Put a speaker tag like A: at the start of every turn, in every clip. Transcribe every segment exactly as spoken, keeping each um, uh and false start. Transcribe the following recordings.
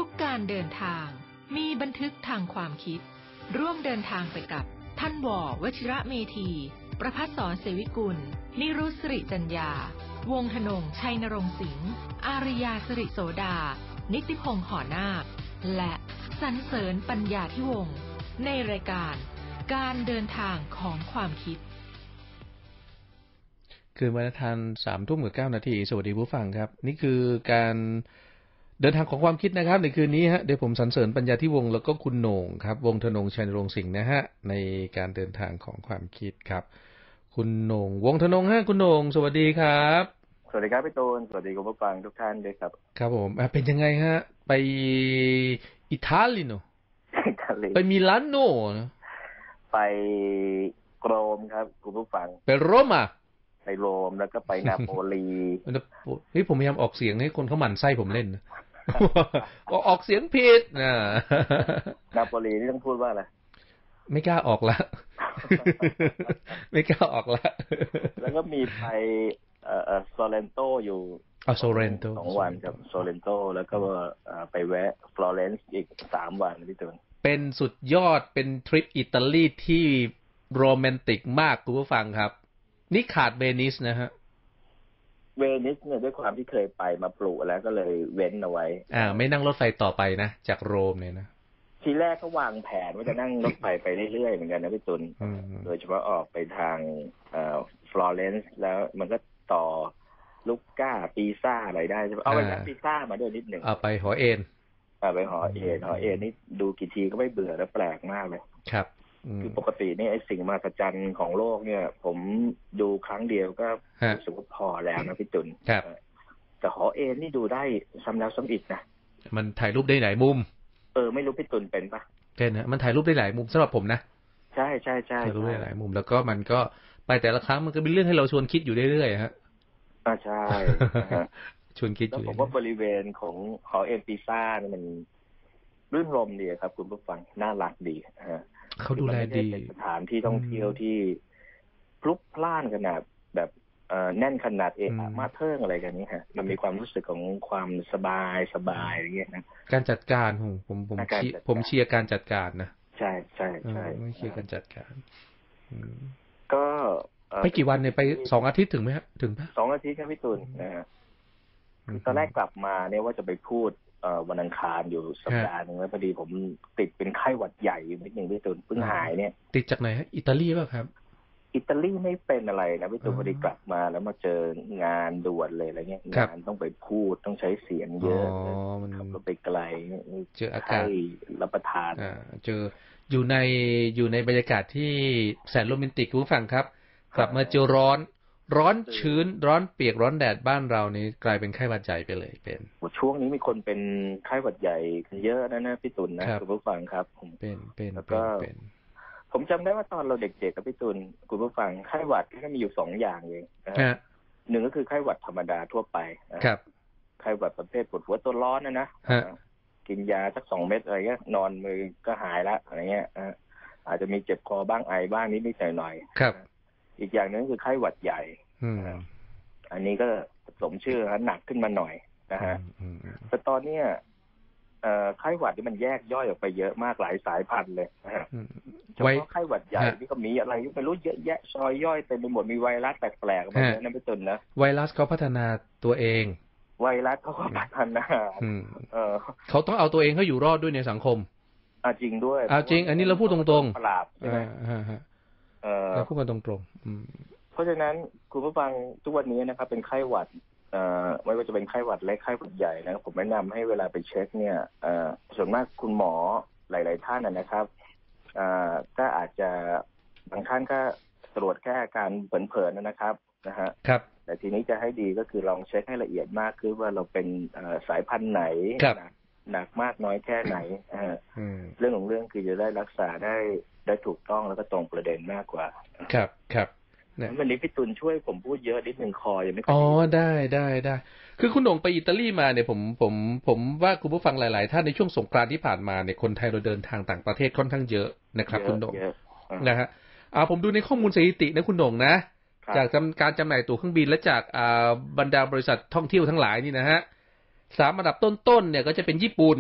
A: ทุกการเดินทางมีบันทึกทางความคิดร่วมเดินทางไปกับท่านววชิระเมธีประภัสสรเสวิกุลนิรุตสิริจัญญาวงธนงชัยนรงค์สิงห์อาริยาสิริโสดานิติพงษ์หอนาคและสรรเสริญปัญญาธิวงศ์ในรายการการเดินทางของความคิด
B: คืนวันอังคารสามทุ่มกับเก้านาทีสวัสดีผู้ฟังครับนี่คือการเดินทางของความคิดนะครับในคืนนี้ฮะเดี๋ยวผมสรรเสริญปัญญาธิวงศ์แล้วก็คุณโหน่งครับวงธนงชัยนรงค์สิงห์นะฮะในการเดินทางของความคิดครับคุณโหน่งวงธนงฮะคุณโหน่งสวัสดีครับ
C: สวัสดีครับพี่ตูนสวัสดีคุณผู้ฟังทุกท่านด้วยครับ
B: ครับผมเป็นยังไงฮะไปอิตาลีโนไปมิลานโน
C: ไปโรมครับคุณผู้ฟัง
B: ไปโรม่า
C: ไปโรมแล้วก็ไปนาโปลี
B: นี่ผมพยายามออกเสียงให้คนเขาหมั่นไส้ผมเล่นนะก็ออกเสียงผิดนะ
C: นาโปลีนี่ต้องพูดว่าอะไร
B: ไม่กล้าออกละไม่กล้าออกละ
C: แล้วก็มีไปเอ่อโซเลนโตอยู่
B: อ๋อโซเลนโต
C: สองวันครับโซเลนโตแล้วก็ไปแวะฟลอเรนซ์อีกสามวันพี่ตูน
B: เป็นสุดยอดเป็นทริปอิตาลีที่โรแมนติกมากคุณผู้ฟังครับนี่ขาดเวนิสนะฮะ
C: เวนิสเนี่ยด้วยความที่เคยไปมาปลูกแล้วก็เลยเว้นเอาไว้
B: อ่าไม่นั่งรถไฟต่อไปนะจากโรมเนี่ยนะ
C: ทีแรกก็วางแผนว่าจะนั่งรถไฟไปเรื่อยๆเหมือนกันนะพี่ตุลโดยเฉพาะออกไปทางเอ่อฟลอเรนซ์แล้วมันก็ต่อลูก้าปีซ่าอะไรได้ใช่ไหมเอาไปนั่งปีซ่ามาด้วยนิดหนึ่ง
B: เอาไปหอเอ็น
C: เอาไปหอเอ็นหอเอ็นนี่ดูกี่ทีก็ไม่เบื่อและแปลกมากเลย
B: ครับ
C: คือปกตินี่ไอ้สิ่งมหัศจรรย์ของโลกเนี่ยผมดูครั้งเดียวก็รู้สึกว่าพอแล้วนะพี่ตุลแต่หอเอ็นนี่ดูได้ซ้ำแล้วซ้ำอีกนะ
B: มันถ่ายรูปได้หลายมุม
C: เออไม่รู้พี่ตุลเป็นปะ
B: เป็นนะมันถ่ายรูปได้หลายมุมสำหรับผมนะ
C: ใช่ใช่ใช่
B: ถ่ายรูปได้หลายมุมแล้วก็มันก็ไปแต่ละครั้งมันก็เป็นเรื่องให้เราชวนคิดอยู่เรื่อยๆฮะ
C: อ่าใช่
B: ชวนคิดอยู่
C: แล้วผมว่าบริเวณของหอเอ็นปีซ่านี่มันรื่นรมดีครับคุณผู้ฟังน่ารักดีฮะ
B: เขาดูแลดี
C: เป็นสถานที่ท่องเที่ยวที่พลุกพล่านขนาดแบบเอ่อแน่นขนาดเอะมาเทิงอะไรกันนี้ฮะมันมีความรู้สึกของความสบายสบายอย่างเงี้ยนะ
B: การจัดการผมผมผมผมเชียร์การจัดการนะ
C: ใช่ใช่ใช่
B: ไม่เชียร์การจัดการ
C: ก็
B: ไปกี่วันเนี่ยไปสองอาทิตย์ถึงไหมฮะถึงปะ
C: สองอาทิตย์ครับพี่ตุลนะฮะตอนแรกกลับมาเนี่ยว่าจะไปพูดวันอังคารอยู่สัปดาห์นึงแล้วพอดีผมติดเป็นไข้หวัดใหญ่นิดนึงพี่ตุลเพิ่งหายเนี่ย
B: ติดจากไหนฮะอิตาลีป่ะครับ
C: อิตาลีไม่เป็นอะไรนะพี่ตุลพอดีกลับมาแล้วมาเจองานด่วนเลยอะไรเงี้ยงานต้องไปพูดต้องใช้เสียงเยอะขับรถไปไกล
B: เจออากาศ
C: รับประทาน
B: เจออยู่ในอยู่ในบรรยากาศที่แสนโรแมนติกคุณผู้ฟังครับกลับมาเจอร้อนร้อนชื้นร้อนเปียกร้อนแดดบ้านเรานี่กลายเป็นไข้หวัดใหญ่ไปเลยเป็น
C: ช่วงนี้มีคนเป็นไข้หวัดใหญ่เยอะนะนะพี่ตุลนะคุณผู้ฟังครับผม
B: เป็นเป็น
C: แล้วก็ผมจำได้ว่าตอนเราเด็กๆกับพี่ตุลคุณผู้ฟังไข้หวัดก็มีอยู่สองอย่างเองนะหนึ่งก็คือไข้หวัดธรรมดาทั่วไป
B: ครับ
C: ไข้หวัดประเภทปวดหัวตัวร้อนนะนะกินยาสักสองเม็ดอะไรเงี้ยนอนมือก็หายละอะไรเงี้ยอาจจะมีเจ็บคอบ้างไอบ้างนิดๆหน่อย
B: ๆครับ
C: อีกอย่างนึงคือไข้หวัดใหญ่อันนี้ก็สมชื่อหนักขึ้นมาหน่อยนะฮะแต่ตอนนี้ไข้หวัดที่มันแยกย่อยออกไปเยอะมากหลายสายพันธุ์เลยนะฮะเฉพาะไข้หวัดใหญ่ที่ก็มีอะไรไม่รู้เยอะแยะซอยย่อยเต็มไปหมดมีไวรัสแปลกๆมาเยอะนั่นเป็นต้นนะ
B: ไวรัสเขาพัฒนาตัวเอง
C: ไวรัสเขาก็พัฒนา
B: เขาต้องเอาตัวเองเขาอยู่รอดด้วยในสังคม
C: อ่าจริงด้วย
B: อ่าจริงอันนี้เราพูดตรง
C: ๆปราบใช่ไหม
B: เราพูดกันตรง
C: ๆเพราะฉะนั้นคุณผู้ฟังทุกวันนี้นะครับเป็นไข้หวัดไม่ว่าจะเป็นไข้หวัดเล็กไข้หวัดใหญ่นะผมแนะนำให้เวลาไปเช็คเนี่ยส่วนมากคุณหมอหลายๆท่านนะครับก็อาจจะบางท่านก็ตรวจแค่อาการเผลอๆนะครับนะฮะ
B: ครับ
C: แต่ทีนี้จะให้ดีก็คือลองเช็คให้ละเอียดมากคือว่าเราเป็นสายพันธุ์ไหนหนักมากน้อยแค่ไหนเรื่องของเรื่องคือจะได้รักษาได้ได้ถูกต้องแล้วก็ตรงประเด็นมากกว่า
B: ครับครับ
C: วันนี้พี่ตุลช่วยผมพูดเยอะนิดนึงคอยังไม่
B: อ๋อได้ได้ได้คือคุณหน่งไปอิตาลีมาเนี่ยผมผมผมว่าคุณผู้ฟังหลายๆท่านในช่วงสงกรานต์ที่ผ่านมาเนี่ยคนไทยเราเดินทางต่างประเทศค่อนข้างเยอะนะครับคุณหน่งนะฮะอ่าผมดูในข้อมูลสถิตินะคุณหน่งนะจากการจำหน่ายตั๋วเครื่องบินและจากอ่าบรรดาบริษัทท่องเที่ยวทั้งหลายนี่นะฮะสามอันดับต้นๆเนี่ยก็จะเป็นญี่ปุ่น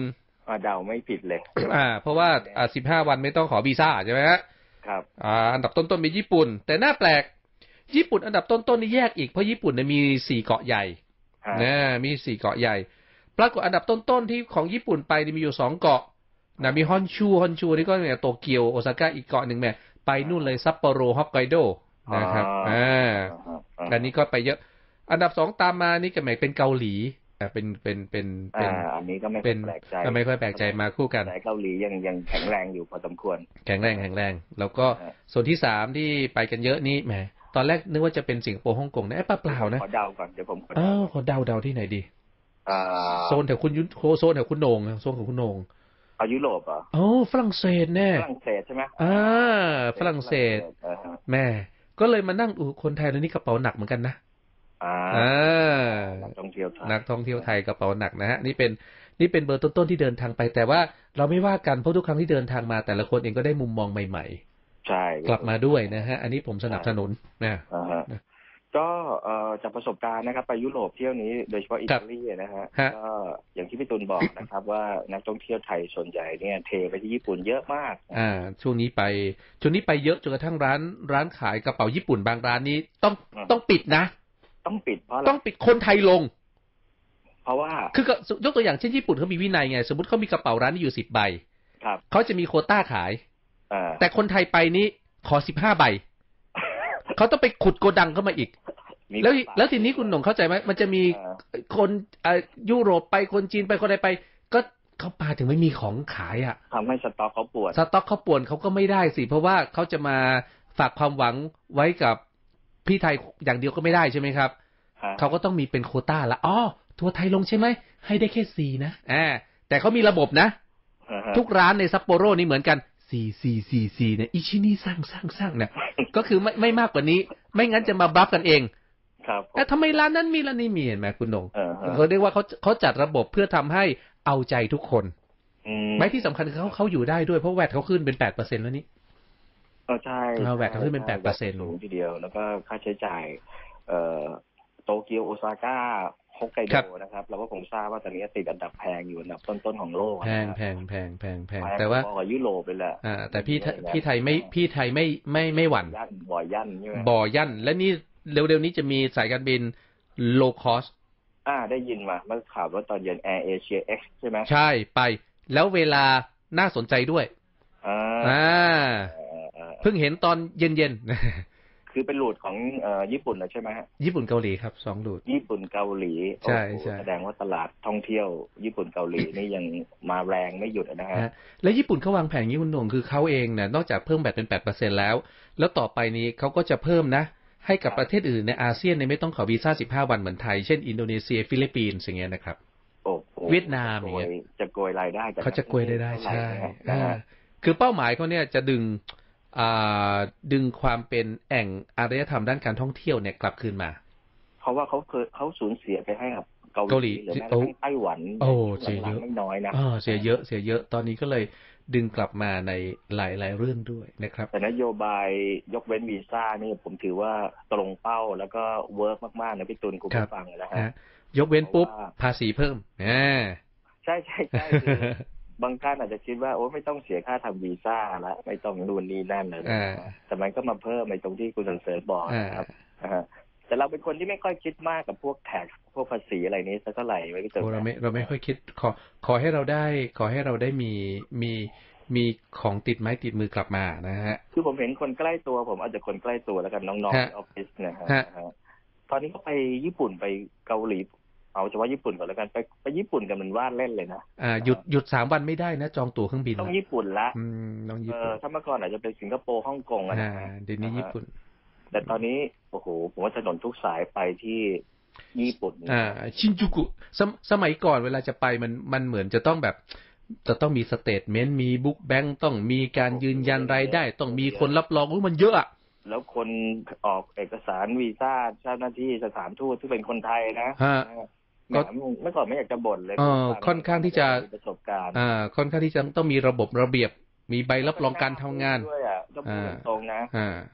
C: เดาไม่ผิดเลย
B: อ่าเพราะว่าอ่าสิบห้าวันไม่ต้องขอวีซ่าใช่ไหมฮะ
C: ครับ
B: อ่าอันดับต้นๆมีญี่ปุ่นแต่น่าแปลกญี่ปุ่นอันดับต้นๆนี่แยกอีกเพราะญี่ปุ่นเนี่ยมีสี่เกาะใหญ่นะมีสี่เกาะใหญ่ปรากฏอันดับต้นๆที่ของญี่ปุ่นไปมีอยู่สองเกาะนะมีฮอนชูฮอนชูนี่ก็เนี่ยโตเกียวโอซาก้าอีกเกาะหนึ่งแม่ไปนู่นเลยซัปโปโรฮอกไกโดนะครับอ่าอันนี้ก็ไปเยอะอันดับสองตามมานี่ก็หมายเป็นเกาหลีเป็นเป็นเป็นเป็น
C: อันนี้ก็ไม่
B: เป็น
C: แปลกใจ
B: ไม่ค่อยแปลกใจมาคู่กัน
C: แต่เกาหลียังยังแข็งแรงอยู่พอสมควร
B: แข็งแรงแข็งแรงแล้วก็ส่วนที่สามที่ไปกันเยอะนี่แหมตอนแรกนึกว่าจะเป็นสิงคโปร์ฮ่องกงนะไอ้ป้าเปล่านะ
C: ขอเดาก่อนเดี๋ยวผมขอ
B: เดาขอเดาเดาที่ไหนดีโซนแถวคุณยุโซนแถวคุณโหน่งโซนของคุณโหน่ง
C: เอายุโรปอ่ะ
B: อ๋อฝรั่งเศสแน่
C: ฝรั่งเศสใช่ไหม
B: อ่าฝรั่งเศสแม่ก็เลยมานั่งอูคนไทยแล้วนี่กระเป๋าหนักเหมือนกันนะอ่า
C: นักท่องเที่ยวไทย
B: นักท่องเที่ยวไทยกระเป๋าหนักนะฮะนี่เป็นนี่เป็นเบอร์ต้นๆที่เดินทางไปแต่ว่าเราไม่ว่ากันเพราะทุกครั้งที่เดินทางมาแต่ละคนเองก็ได้มุมมองใหม่
C: ๆใช่
B: กลับมาด้วยนะฮะอันนี้ผมสนับสนุนนะ
C: ก็จากประสบการณ์นะครับไปยุโรปเที่ยวนี้โดยเฉพาะอิตาลีนะฮะก็อย่างที่พี่ตุลบอกนะครับว่านักท่องเที่ยวไทยส่วนใหญ่เนี่ยเทไปที่ญี่ปุ่นเยอะมาก
B: อ่าช่วงนี้ไปช่วงนี้ไปเยอะจนกระทั่งร้านร้านขายกระเป๋าญี่ปุ่นบางร้านนี้ต้องต้องปิดนะ
C: ต้องปิดเพราะ
B: ต้องปิดคนไทยลง
C: เพราะว่า
B: คือยกตัวอย่างเช่นญี่ปุ่นเขามีวินัยไงสมมติเขามีกระเป๋าร้านนี้อยู่สิบใบ
C: ครับ
B: เขาจะมีโควต้าขายแต่คนไทยไปนี้ขอสิบห้าใบเขาต้องไปขุดโกดังเข้ามาอีกแล้วแล้วทีนี้คุณหน่งเข้าใจไหมมันจะมีคนยุโรปไปคนจีนไปคนใดไปก็เขาปาถึงไม่มีของขายอ่ะ
C: ทำให้สต็อกเขาปวด
B: สต็อกเขาปวดเขาก็ไม่ได้สิเพราะว่าเขาจะมาฝากความหวังไว้กับพี่ไทยอย่างเดียวก็ไม่ได้ใช่ไหมครับเขาก็ต้องมีเป็นโควต้าละอ๋อทัวร์ไทยลงใช่ไหมให้ได้แค่สี่นะอ่าแต่เขามีระบบนะทุกร้านในซัปโปโรนี่เหมือนกันสี่สี่สี่สี่เนี่ยอิชินี่สร้างสร้างสร้างเนี่ยก็คือไม่ไม่มากกว่านี้ไม่งั้นจะมาบัฟกันเอง
C: ครับ
B: แต่ทำไมร้านนั้นมีร้านนี้มีเห็นไหมคุณหนงเขาเรียกว่าเขาเขาจัดระบบเพื่อทำให้เอาใจทุกคนไม่ที่สำคัญคือเขาเขาอยู่ได้ด้วยเพราะแวดเขาขึ้นเป็นแปดเปอร์เซ็นต์แล้วนี่
C: เออใช่
B: แวดเขาขึ้นเป็นแปดเปอร์เซ็นต์
C: สูงทีเดียวแล้วก็ค่าใช้จ่ายเอ่อโตเกียวโอซาก้าฮอกไกโดนะครับเราก็คงทราบว่าตอนนี้ติดอันดับแพงอยู่อันดับต้นๆของโลก
B: แพงแพงแพงแพงแพงแต่ว่า
C: พอกับยุโรปไปแหละ
B: อ่าแต่พี่พี่ไทยไม่พี่ไทยไม่ไม่ไม่หวั่น
C: บ่อยั่นใช่ไหม
B: บ่อยั่นและนี่เร็วๆนี้จะมีสายการบิน low cost
C: อ่าได้ยินมาเมื่อข่าวว่าตอนเย็น Air Asia X ใช่ไหม
B: ใช่ไปแล้วเวลาน่าสนใจด้วย
C: อ่า
B: อ่าเพิ่งเห็นตอนเย็นๆ
C: คือเป็นรูทของเอ่อญี่ปุ่นนะใช่ไหมฮะ
B: ญี่ปุ่นเกาหลีครับสองรูท
C: ญี่ปุ่นเกาหลี
B: ใช่ใช่
C: แสดงว่าตลาดท่องเที่ยวญี่ปุ่นเกาหลีนี่ยังมาแรงไม่หยุดนะฮะ
B: และญี่ปุ่นเขาวางแผนอย่างนี้คุณหน่งคือเขาเองเนี่ยนอกจากเพิ่มแบบเป็น แปดเปอร์เซ็นต์ แล้วแล้วต่อไปนี้เขาก็จะเพิ่มนะให้กับประเทศอื่นในอาเซียนเนี่ยไม่ต้องขอวีซ่าสิบห้าวันเหมือนไทยเช่นอินโดนีเซียฟิลิปปินส์อย่างเงี้ยนะครับ
C: โอ้
B: เวียดนามอย่างเงี้ย
C: จะโกยรายได้
B: เขาจะโกยได้ได้ใช่คือเป้าหมายเขาเนี่ยจะดึงดึงความเป็นแอ่งอารยธรรมด้านการท่องเที่ยวเนี่ยกลับคืนมา
C: เพราะว่าเขาเคยเขาสูญเสียไปให้กับเกาหลีหรือแม้กระทั่งไต้หวัน
B: โอ้เสียเยอะ
C: ไม่น้อยนะ
B: เสียเยอะเสียเยอะตอนนี้ก็เลยดึงกลับมาในหลายๆเรื่องด้วยนะครับ
C: แต่นโยบายยกเว้นวีซ่านี่ผมถือว่าตรงเป้าแล้วก็เวิร์กมากๆนะพี่ตุลคุณผู้ฟังนะฮะ
B: ยกเว้นปุ๊บภาษีเพิ่ม
C: ใช่ใช่ใช่บางท่านอาจจะคิดว่าโอ้ไม่ต้องเสียค่าทำวีซ่าแล้วไม่ต้องนู่นนี่นั่นเลยแต่มันก็มาเพิ่มในตรงที่คุณสันเสริญบอกนะครับแต่เราเป็นคนที่ไม่ค่อยคิดมากกับพวกแท็กพวกภาษีอะไรนี้สักเท่าไหร่ไม่พี่ตุล
B: เราไม่เราไม่ค่อยคิดขอขอให้เราได้ขอให้เราได้มีมีมีของติดไม้ติดมือกลับมานะฮะ
C: คือผมเห็นคนใกล้ตัวผมอาจจะคนใกล้ตัวแล้วกันน้องๆในออฟฟิศนะฮะตอนนี้เขาไปญี่ปุ่นไปเกาหลีเอาเฉพาะญี่ปุ่นก่อนแล้วกันไปไปญี่ปุ่นกันมันว่าเล่นเลยนะ
B: อ่าหยุดหยุดสามวันไม่ได้นะจองตั๋วเครื่องบิน
C: ต้องญี่ปุ่นละ
B: อืมต้องญี่ปุ่น
C: ถ้าเมื่อก่อนอาจจะเป็นสิงคโปร์ฮ่องกงอะไร
B: เดี๋ยวนี้ญี่ปุ่น
C: แต่ตอนนี้โอ้โหผมว่าถนนทุกสายไปที่ญี่ปุ่น
B: อ่าชินจูกุสสมัยก่อนเวลาจะไปมันมันเหมือนจะต้องแบบจะต้องมีสเตทเมนต์มีบุ๊กแบงค์ต้องมีการยืนยันรายได้ต้องมีคนรับรองว่ามันเยอะอะ
C: แล้วคนออกเอกสารวีซ่าเจ้าหน้าที่สถานทูตที่เป็นคนไทยนะก็เมื่อก่อนไม่อยากจะบ่นเลย
B: ค่อนข้างที่จะ
C: ประสบการณ์
B: อ่าค่อนข้างที่จะต้องมีระบบระเบียบมีใบรับรองการทำงาน
C: ด้วยอ่ะต้องพูดตรงนะ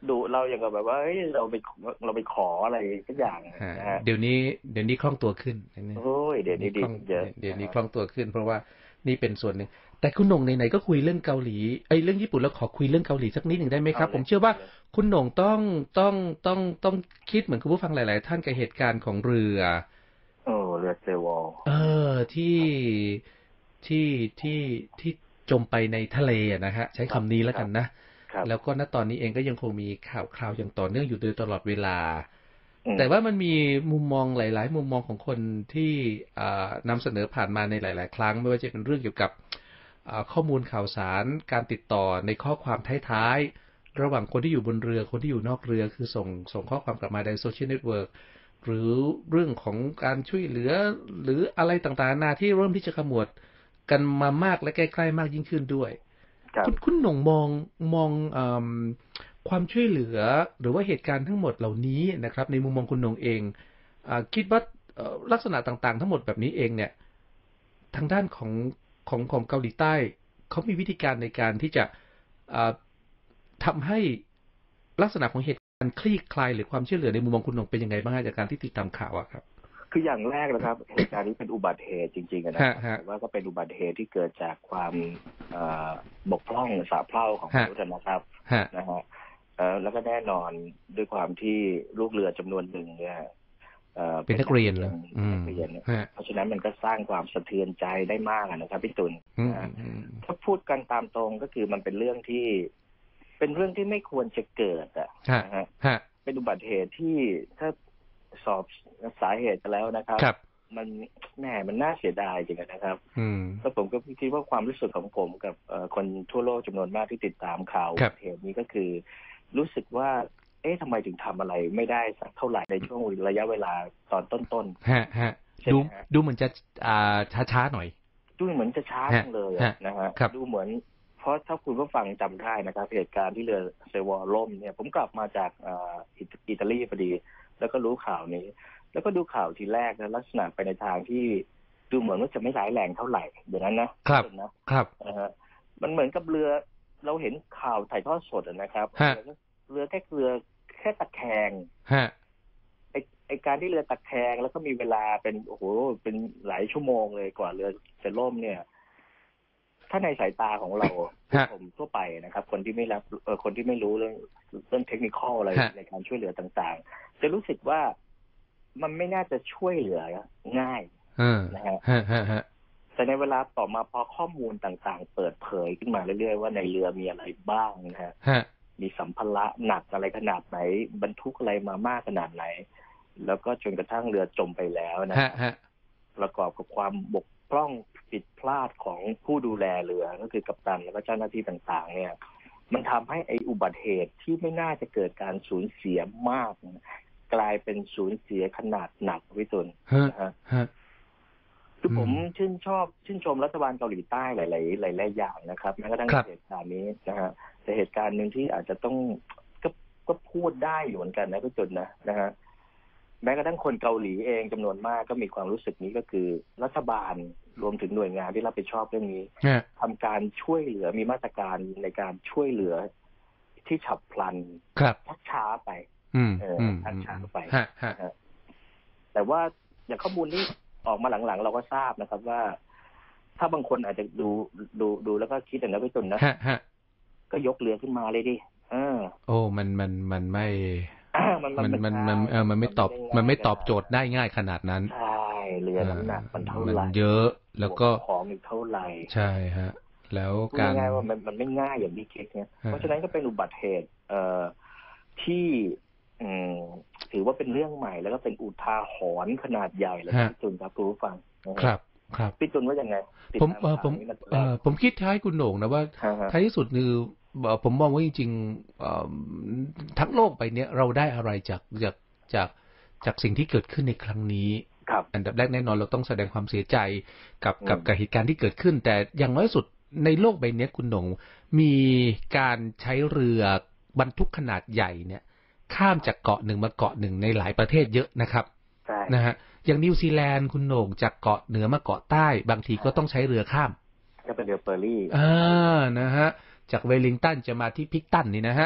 C: ดุเราอย่างกับแบบว่าเฮ้ยเราไปเราไปขออะไรสักอย่างนะฮะ
B: เดี๋ยวนี้เดี๋ยวนี้คล่องตัวขึ้น
C: โอ้ยเดี๋ยวนี้ดีเยอะ
B: เดี๋ยวนี้คล่องตัวขึ้นเพราะว่านี่เป็นส่วนหนึ่งแต่คุณหน่งไหนๆก็คุยเรื่องเกาหลีไอ้เรื่องญี่ปุ่นแล้วขอคุยเรื่องเกาหลีสักนิดหนึ่งได้ไหมครับผมเชื่อว่าคุณหน่งต้องต้องต้องต้องคิดเหมือนคุณผู้ฟังหลายๆท่านกับเหตุการณ์ของเรือ
C: โอ้เรือเซวอล
B: เออที่ที่ที่ที่จมไปในทะเลนะฮะใช้คำนี้แล้วกันนะแล้วก็ณตอนนี้เองก็ยังคงมีข่าวคราวอย่างต่อเนื่องอยู่โดยตลอดเวลาแต่ว่ามันมีมุมมองหลายๆมุมมองของคนที่นำเสนอผ่านมาในหลายๆครั้งไม่ว่าจะเป็นเรื่องเกี่ยวกับข้อมูลข่าวสารการติดต่อในข้อความท้ายๆระหว่างคนที่อยู่บนเรือคนที่อยู่นอกเรือคือส่งส่งข้อความกลับมาในโซเชียลเน็ตเวิร์กหรือเรื่องของการช่วยเหลือหรืออะไรต่างๆนานาที่เริ่มที่จะขมวดกันมามากและใกล้ๆมากยิ่งขึ้นด้วยคุณคุณหน่งมองมองความช่วยเหลือหรือว่าเหตุการณ์ทั้งหมดเหล่านี้นะครับในมุมมองคุณหน่งเองคิดว่าลักษณะต่างๆทั้งหมดแบบนี้เองเนี่ยทางด้านของของของเกาหลีใต้เขามีวิธีการในการที่จะทำให้ลักษณะของเหตุการณ์คลี่คลายหรือความช่วยเหลือในมุมมองคุณหน่งเป็นยังไงบ้างจากการที่ติดตามข่าวอะครับ
C: คืออย่างแรกนะครับเหตุการณ์นี้เป็นอุบัติเหตุจริงๆนะครับว่าก็เป็นอุบัติเหตุที่เกิดจากความบกพร่องสาเพร่าของมนุษย์นะครับนะฮะแล้วก็แน่นอนด้วยความที่ลูกเรือจำนวนหนึ่งเนี่ย
B: เป็นนักเรียนเลย
C: นักเรียนเพราะฉะนั้นมันก็สร้างความสะเทือนใจได้มากนะครับพี่ตุลถ้าพูดกันตามตรงก็คือมันเป็นเรื่องที่เป็นเรื่องที่ไม่ควรจะเกิดอ่ะนะฮะเป็นอุบัติเหตุที่ถ้าสอบสาเหตุกันแล้วนะครับมันแหมมันน่าเสียดายจริงๆนะครับแล้วผมก็คิดว่าความรู้สึกของผมกับคนทั่วโลกจำนวนมากที่ติดตามข่าวเหตุนี้ก็คือรู้สึกว่าเอ๊ะทำไมถึงทำอะไรไม่ได้สักเท่าไหร่ในช่วงระยะเวลาตอนต้น
B: ๆฮะฮะดูดูเหมือนจะอ่าช้าๆหน่อย
C: ดูเหมือนจะช้าจังเลยนะฮะดูเหมือนเพราะถ้าคุณผู้ฟังจำได้นะครับเหตุการณ์ที่เรือเซวอลล่มเนี่ยผมกลับมาจากอิตาลีพอดีแล้วก็รู้ข่าวนี้แล้วก็ดูข่าวทีแรกนะลักษณะไปในทางที่ดูเหมือนว่าจะไม่ร้ายแรงเท่าไหร่อย่างนั้นนะครับ
B: นะครับ
C: นะฮะมันเหมือนกับเรือเราเห็นข่าวถ่ายทอดสดนะครับเรือแค่เรือแค่ตะแคงไอไอการที่เรือตะแคงแล้วก็มีเวลาเป็นโอ้โหเป็นหลายชั่วโมงเลยกว่าเรือจะล่มเนี่ยถ้าในสายตาของเราผมทั่วไปนะครับคนที่ไม่รับเออคนที่ไม่รู้เรื่องเรื่องเทคนิคอะไรในการช่วยเหลือต่างๆจะรู้สึกว่ามันไม่น่าจะช่วยเหลือง่ายนะฮะแต่ในเวลาต่อมาพอข้อมูลต่างๆเปิดเผยขึ้นมาเรื่อยๆว่าในเรือมีอะไรบ้างนะฮะมีสัมภาระหนักอะไรขนาดไหนบรรทุกอะไรมามากขนาดไหนแล้วก็จนกระทั่งเรือจมไปแล้วนะประกอบกับความบกพร่องผิดพลาดของผู้ดูแลเรือก็คือกัปตันและก็เจ้าหน้าที่ต่างๆเนี่ยมันทำให้ไอ้อุบัติเหตุที่ไม่น่าจะเกิดการสูญเสียมากกลายเป็นสูญเสียขนาดหนักวิตุลนะฮะคือผมชื่นชอบชื่นชมรัฐบาลเกาหลีใต้หลายๆหลายๆอย่างนะครับแม้กระทั่งเหตุการณ์นี้นะฮะแต่เหตุการณ์หนึ่งที่อาจจะต้องก็ก็พูดได้อยู่เหมือนกันนะพี่ตุลนะนะฮะแม้กระทั่งคนเกาหลีเองจำนวนมากก็มีความรู้สึกนี้ก็คือรัฐบาลรวมถึงหน่วยงานที่รับผิดชอบเรื่องนี้ทำการช่วยเหลือมีมาตรการในการช่วยเหลือที่ฉับพลันชักช้าไปเออชักช้าไปแต่ว่าอย่างข้อมูลที่ออกมาหลังๆเราก็ทราบนะครับว่าถ้าบางคนอาจจะดูดูดูแล้วก็คิดอย่างนั้นไปจนนะก็ยกเรือขึ้นมาเลยดิเออ
B: โอ้มันมันมันไม่มันมันมันเออมันไม่ตอบมันไม่ตอบโจทย์ได้ง่ายขนาดนั้น
C: ใช่เรือน้ำหนักมันเท่าไหร่
B: เยอะแล้วก็
C: ของอีกเท่าไหร่
B: ใช่ฮะแล้วการ
C: ง่ายว่ามันมันไม่ง่ายอย่างที่คิดเนี่ยเพราะฉะนั้นก็เป็นอุบัติเหตุเอ่อที่อืมถือว่าเป็นเรื่องใหม่แล้วก็เป็นอุทาหรณ์ขนาดใหญ่เลยพี่ตุลครับคุณผู้ฟัง
B: ครับครับ
C: พี่ตุลว่ายังไง
B: ผมเออผมเออผมคิดท้ายคุณโหน่งนะว่าท้ายที่สุดคือผมมองว่าจริงๆทั้งโลกไปเนี้ยเราได้อะไรจากจากจากจากสิ่งที่เกิดขึ้นในครั้งนี้อันดับแรกแน่นอนเราต้องแสดงความเสียใจกับกับกับเหตุการณ์ที่เกิดขึ้นแต่อย่างน้อยสุดในโลกใบนี้คุณโหน่งมีการใช้เรือบรรทุกขนาดใหญ่เนี่ยข้ามจากเกาะหนึ่งมาเกาะหนึ่งในหลายประเทศเยอะนะครับนะฮะอย่างนิวซีแลนด์คุณโหน่งจากเกาะเหนือมาเกาะใต้บางทีก็ต้องใช้เรือข้าม
C: ก็เป็นเรือเฟอร์รี่
B: อ่านะฮะจากเวลลิงตันจะมาที่พิกตันนี่นะฮะ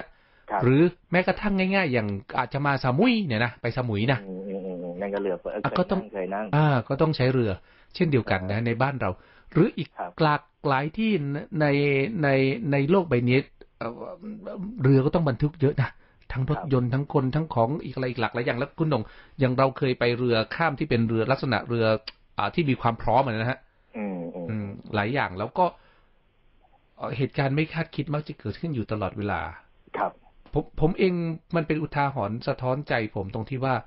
B: หรือแม้กระทั่งง่ายๆอย่างอาจจะมาสมุยเนี่ยนะไปสมุยนะ
C: นั่นก็เรือ
B: ก็ต้องเคยนั่งอ่าก็ต้องใช้เรือเช่นเดียวกันนะในบ้านเราหรืออีกหลากหลายที่ในในในโลกใบนี้เรือก็ต้องบรรทุกเยอะนะทั้งรถยนต์ทั้งคนทั้งของอีกอะไรอีกหลักหลายอย่างแล้วคุณหน่งอย่างเราเคยไปเรือข้ามที่เป็นเรือลักษณะเรืออ่าที่มีความพร้อมนะฮะ
C: อืมอืม
B: หลายอย่างแล้วก็เหตุการณ์ไม่คาดคิดมักจะเกิดขึ้นอยู่ตลอดเวลา
C: ครับ
B: ผมผมเองมันเป็นอุทาหรณ์สะท้อนใจผมตรงที่ว่า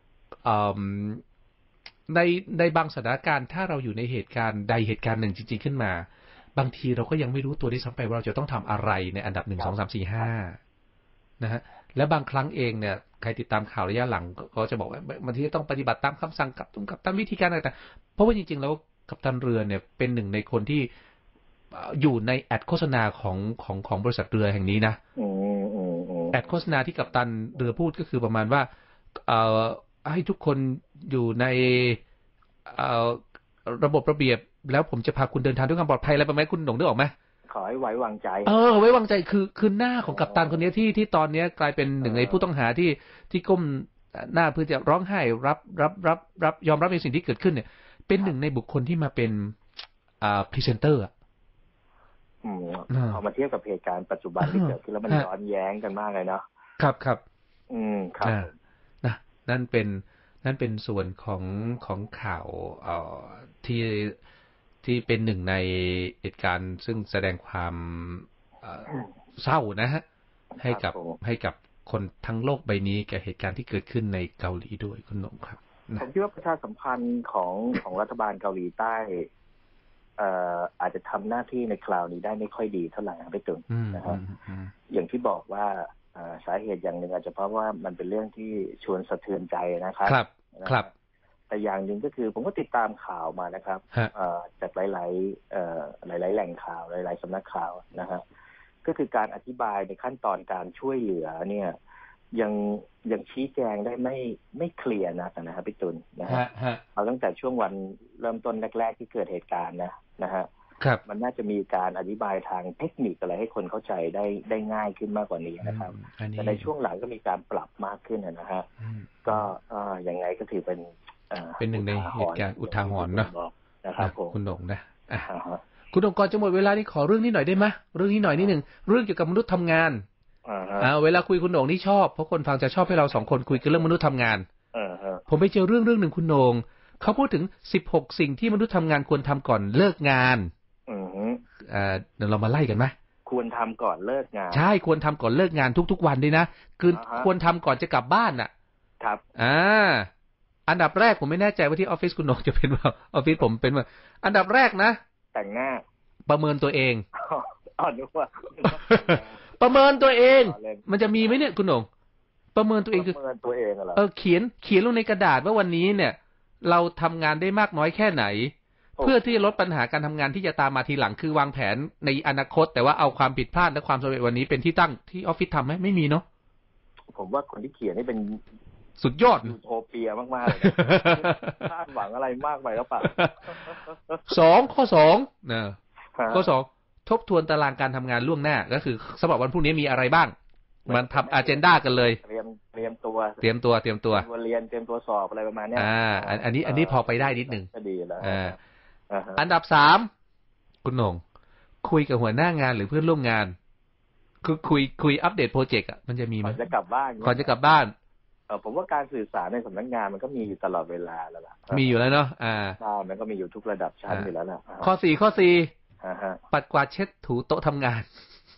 B: ในในบางสถานการณ์ถ้าเราอยู่ในเหตุการณ์ใดเหตุการณ์หนึ่งจริงๆขึ้นมาบางทีเราก็ยังไม่รู้ตัวด้วยซ้ำไปว่าเราจะต้องทำอะไรในอันดับหนึ่งสองสามสี่ห้านะฮะและบางครั้งเองเนี่ยใครติดตามข่าวระยะหลังก็จะบอกว่าบางทีต้องปฏิบัติตามคำสั่งกับตุ้มกับตามวิธีการต่างๆเพราะว่าจริงๆแล้วกัปตันเรือเนี่ยเป็นหนึ่งในคนที่อยู่ในแอดโฆษณาของของของบริษัทเรือแห่งนี้นะแอดโฆษณาที่กัปตันเรือพูดก็คือประมาณว่าเอ่อให้ทุกคนอยู่ในเอ่อระบบระเบียบแล้วผมจะพาคุณเดินทางด้วยความปลอดภัยอะไรประมาณคุณหน่งนึกออกไหม
C: ขอให้ไว้วางใจ
B: เออไว้วางใจคือคือหน้าของกัปตันคนนี้ที่ที่ตอนนี้กลายเป็นหนึ่งในผู้ต้องหาที่ที่ก้มหน้าเพื่อจะร้องไห้รับรับรับรับยอมรับในสิ่งที่เกิดขึ้นเนี่ยเป็นหนึ่งในบุคคลที่มาเป็นอ่าพรีเซนเตอร์
C: อืมพอมาเทียบกับเหตุการณ์ปัจจุบันที่เกิดขึ้นแล้วมันย้อนแย้งกันมากเลยเนาะ
B: ครับครับ
C: อืมครับ
B: นะนั่นเป็นนั่นเป็นส่วนของของข่าวเอ่อที่ที่เป็นหนึ่งในเหตุการณ์ซึ่งแสดงความเศร้านะฮะให้กับให้กับคนทั้งโลกใบนี้แก่เหตุการณ์ที่เกิดขึ้นในเกาหลีด้วยคุณหน่งครับ
C: ผมคิดว่าประชาสัมพันธ์ของของรัฐบาลเกาหลีใต้เอ่ออาจจะทำหน้าที่ในคราวนี้ได้ไม่ค่อยดีเท่าไหร่ครับพี่ตุ่นนะครับอย่างที่บอกว่าสาเหตุอย่างหนึ่งอาจจะเพราะว่ามันเป็นเรื่องที่ชวนสะเทือนใจนะครับ
B: ครับครับ
C: แต่อย่างหนึ่งก็คือผมก็ติดตามข่าวมานะครับจากหลายๆหลายๆแหล่งข่าวหลายๆสำนักข่าวนะฮะก็คือการอธิบายในขั้นตอนการช่วยเหลือเนี่ยยังยังชี้แจงได้ไม่ไม่เคลียร์นะนะครับพี่ตุลนะฮะเอาตั้งแต่ช่วงวันเริ่มต้นแรกๆที่เกิดเหตุการณ์นะนะฮะมันน่าจะมีการอธิบายทางเทคนิคอะไรให้คนเข้าใจได้ได้ง่ายขึ้นมากกว่านี้นะครับแต่ในช่วงหลังก็มีการปรับมากขึ้นนะฮะก็ยังไงก็ถือเป็น
B: เป็นหนึ่งในเหตุการณ์อุทาหรณ์เนาะ
C: นะครับ
B: คุณหน่งนะคุณหน่งก่อนจะหมดเวลานี่ขอเรื่องนี้หน่อยได้ไหมเรื่องนี้หน่อยนิดหนึ่งเรื่องเกี่ยวกับมนุษย์ทำงานอ่าเวลาคุยคุณโหน่งนี่ชอบเพราะคนฟังจะชอบให้เราสองคนคุยกันเรื่องมนุษย์ทำงานผมไปเจอเรื่องเรื่องหนึ่งคุณโหน่งเขาพูดถึงสิบหกสิ่งที่มนุษย์ทำงานควรทำก่อนเลิกงานอ่าเดี๋ยวเรามาไล่กันไหม
C: ควรทำก่อนเลิกงาน
B: ใช่ควรทำก่อนเลิกงานทุกๆวันด้วยนะคือควรทำก่อนจะกลับบ้านน่ะ
C: ครับ
B: อ่าอันดับแรกผมไม่แน่ใจว่าที่ออฟฟิศคุณโหน่งจะเป็นว่าออฟฟิศผมเป็นว่าอันดับแรกนะ
C: แต่งหน้า
B: ประเมินตัวเอง
C: อ๋อนึกว่า
B: ประเมินตัวเองมันจะมีไหมเนี่ยคุณหน่งประเมินตัวเองคือ
C: ประเมินตัวเองเหรอ
B: เออเขียนเขียนลงในกระดาษว่าวันนี้เนี่ยเราทำงานได้มากน้อยแค่ไหนเพื่อที่จะลดปัญหาการทำงานที่จะตามมาทีหลังคือวางแผนในอนาคตแต่ว่าเอาความผิดพลาดและความสำเร็จวันนี้เป็นที่ตั้งที่ออฟฟิศทำไหมไม่มีเนาะ
C: ผมว่าคนที่เขียนนี่เป็น
B: สุดยอด
C: ยูโทเปียมากๆเลยคาดหวังอะไรมากไปแล้วป่ะ
B: สองข้อสองนะข้อสองทบทวนตารางการทำงานล่วงหน้าก็คือสำหรับวันพรุ่งนี้มีอะไรบ้างมันทำอเจนดากันเลย
C: เตรียมเตรียมตัว
B: เตรียมตัวเตรียมตัว
C: เรียนเตรียมตัวสอบอะไรประมาณนี้
B: อ่าอันนี้อันนี้พอไปได้นิดนึง
C: ก็ดีแล้ว
B: อ่าอันดับสามคุณโหน่งคุยกับหัวหน้างานหรือเพื่อนร่วมงานคือคุยคุยอัปเดตโปรเจกต์อ่ะมันจะมีไหม
C: ก่อนจะกลับบ้าน
B: ก่อนจะกลับบ้าน
C: เออผมว่าการสื่อสารในสำนักงานมันก็มีอยู่ตลอดเวลาแล้วล่ะ
B: มีอยู่แล้วเนาะอ่า
C: ใช่มันก็มีอยู่ทุกระดับชั้นอยู่แล้วล่ะ
B: ข้อสี่ข้อสี่ปัดกวาดเช็ดถูโต๊ะทำงาน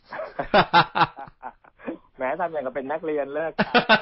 C: แม้ทำอย่างกับเป็นนักเรียนเลิก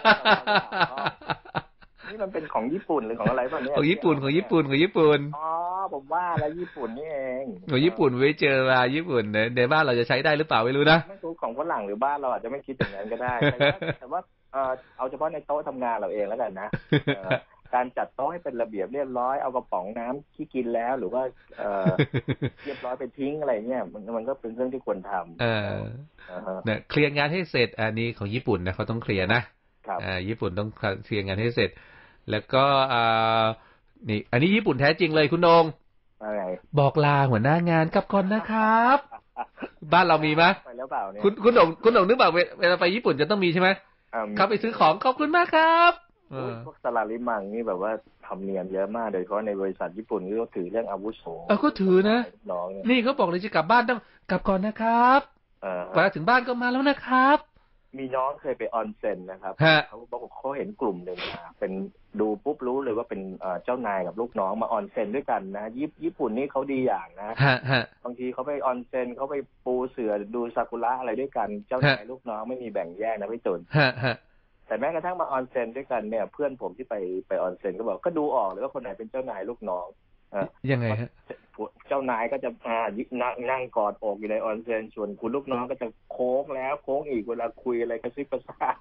C: นี่มันเป็นของญี่ปุ่นหรือของอะไรบ้างเนี่ย
B: ของญี่ปุ่นของญี่ปุ่นของญี่ปุ่น
C: อ๋อผมว่าแล้วญี่ปุ่นนี่เอง
B: ของญี่ปุ่นไว้เจอมาญี่ปุ่นในบ้านเราจะใช้ได้หรือเปล่าไม่รู้นะ
C: ไม่รู้ของฝรั่งหรือบ้านเราอาจจะไม่คิดอย่างนั้นก็ได้แต่ว่าเอาเฉพาะในโต๊ะทำงานเราเองแล้วกันนะการจัดโต๊ะให้เป็นระเบียบเรียบร้อยเอากระป๋องน้ำที่กินแล้วหรือว่าเรียบร้อยไปทิ้งอะไรเนี่ยมันมันก็เป็นเรื่องที่ควรทำ
B: เออเนี่ยเคลียร์งานให้เสร็จอันนี้ของญี่ปุ่นนะเขาต้องเคลียร์นะอ่าญี่ปุ่นต้องเคลียร์งานให้เสร็จแล้วก็อ่านี่อันนี้ญี่ปุ่นแท้จริงเลยคุณโหน่ง
C: อะไร
B: บอกลาหัวหน้างานกลับก่อนนะครับบ้านเรามีไหม
C: ไปแล้วเปล่าเนี่ย
B: คุณคุณหนุ่มคุณหนุ่มนึกแบบเวลาไปญี่ปุ่นจะต้องมีใช่ไหมเขาไปซื้อของขอบคุณมากครับ
C: พวกสลาริมังนี่แบบว่าทำเนียมเยอะมากโดยเฉพาะในบริษัทญี่ปุ่นที่เขาถือเรื่องอาวุโส
B: เออก็ถือนะนี่เขาบอกเลยจะกลับบ้านต้องกลับก่อนนะครับพอถึงบ้านก็มาแล้วนะครับ
C: มีน้องเคยไปออนเซ็นนะครับเขาบอกเขาเห็นกลุ่มหนึ่งมาเป็นดูปุ๊บรู้เลยว่าเป็นเจ้านายกับลูกน้องมาออนเซ็นด้วยกันนะญี่ปุ่นนี่เขาดีอย่างนะบางทีเขาไปออนเซ็นเขาไปปูเสือดูซากุระอะไรด้วยกันเจ้านายลูกน้องไม่มีแบ่งแยกนะพี่ตุลแต่แม้กระทั่งมาออนเซ็นด้วยกันเนี่ยเพื่อนผมที่ไปไปออนเซ็นก็บอกก็ดูออกเลยว่าคนไหนเป็นเจ้านายลูกน้อง
B: ยังไงฮะ
C: เจ้านายก็จะอ่านั่งนั่งกอดอกอยู่ในออนเซ็นส่วนคุณลูกน้องก็จะโค้งแล้วโค้งอีกเวลาคุยอะไรกระซิบกระซาบ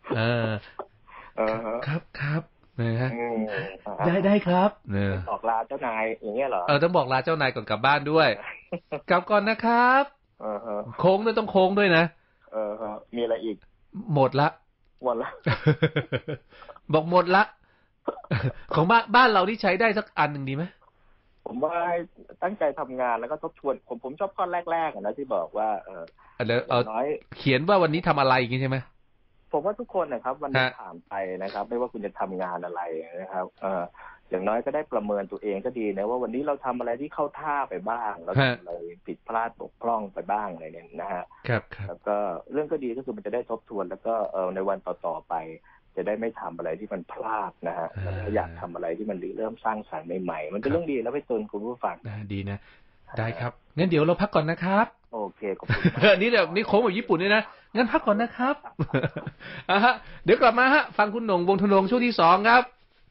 B: ครับครับนะฮะได้ได้ครับ
C: เนี่ยบอกลาเจ้านายอย่างเงี้ยเหรอ
B: เออต้องบอกลาเจ้านายก่อนกลับบ้านด้วยกลับก่อนนะครับโค้งด้วยต้องโค้งด้วยนะ
C: เออมีอะไรอีก
B: หมดละ
C: หมดละ
B: บอกหมดละของบ้านบ้านเราที่ใช้ได้สักอันหนึ่งดีไหม
C: ผมว่าตั้งใจทำงานแล้วก็ทบทวนผมผมชอบข้อแรกๆนะที่บอกว่าเออ
B: น้อยเขียนว่าวันนี้ทำอะไรอย่างนี้ใช่ไหม
C: ผมว่าทุกคนนะครับวันนี้ผ่านไปนะครับไม่ว่าคุณจะทำงานอะไรนะครับเอออย่างน้อยก็ได้ประเมินตัวเองก็ดีนะว่าวันนี้เราทำอะไรที่เข้าท่าไปบ้างเราทำอะไรผิดพลาดบกพร่องไปบ้างอะไรเนี่ยนะฮะ
B: ครับ
C: แล้วก็เรื่องก็ดีก็คือมันจะได้ทบทวนแล้วก็เออในวันต่อๆไปจะได้ไม่ทำอะไรที่มันพลาดนะฮะแล้วก็อยากทำอะไรที่มันเริ่มสร้างสรรค์ใหม่ๆมันเป็นเรื่องดีแล้วไปตุนคุณผู้ฟัง
B: ดีนะได้ครับงั้นเดี๋ยวเราพักก่อนนะครับ
C: โอเคขอบคุณ
B: นี่แบบนี่โค้งแบบญี่ปุ่นด้วยนะงั้นพักก่อนนะครับอ่ะฮะเดี๋ยวกลับมาฮะฟังคุณหน่งวงธนงช่วงที่สองครับ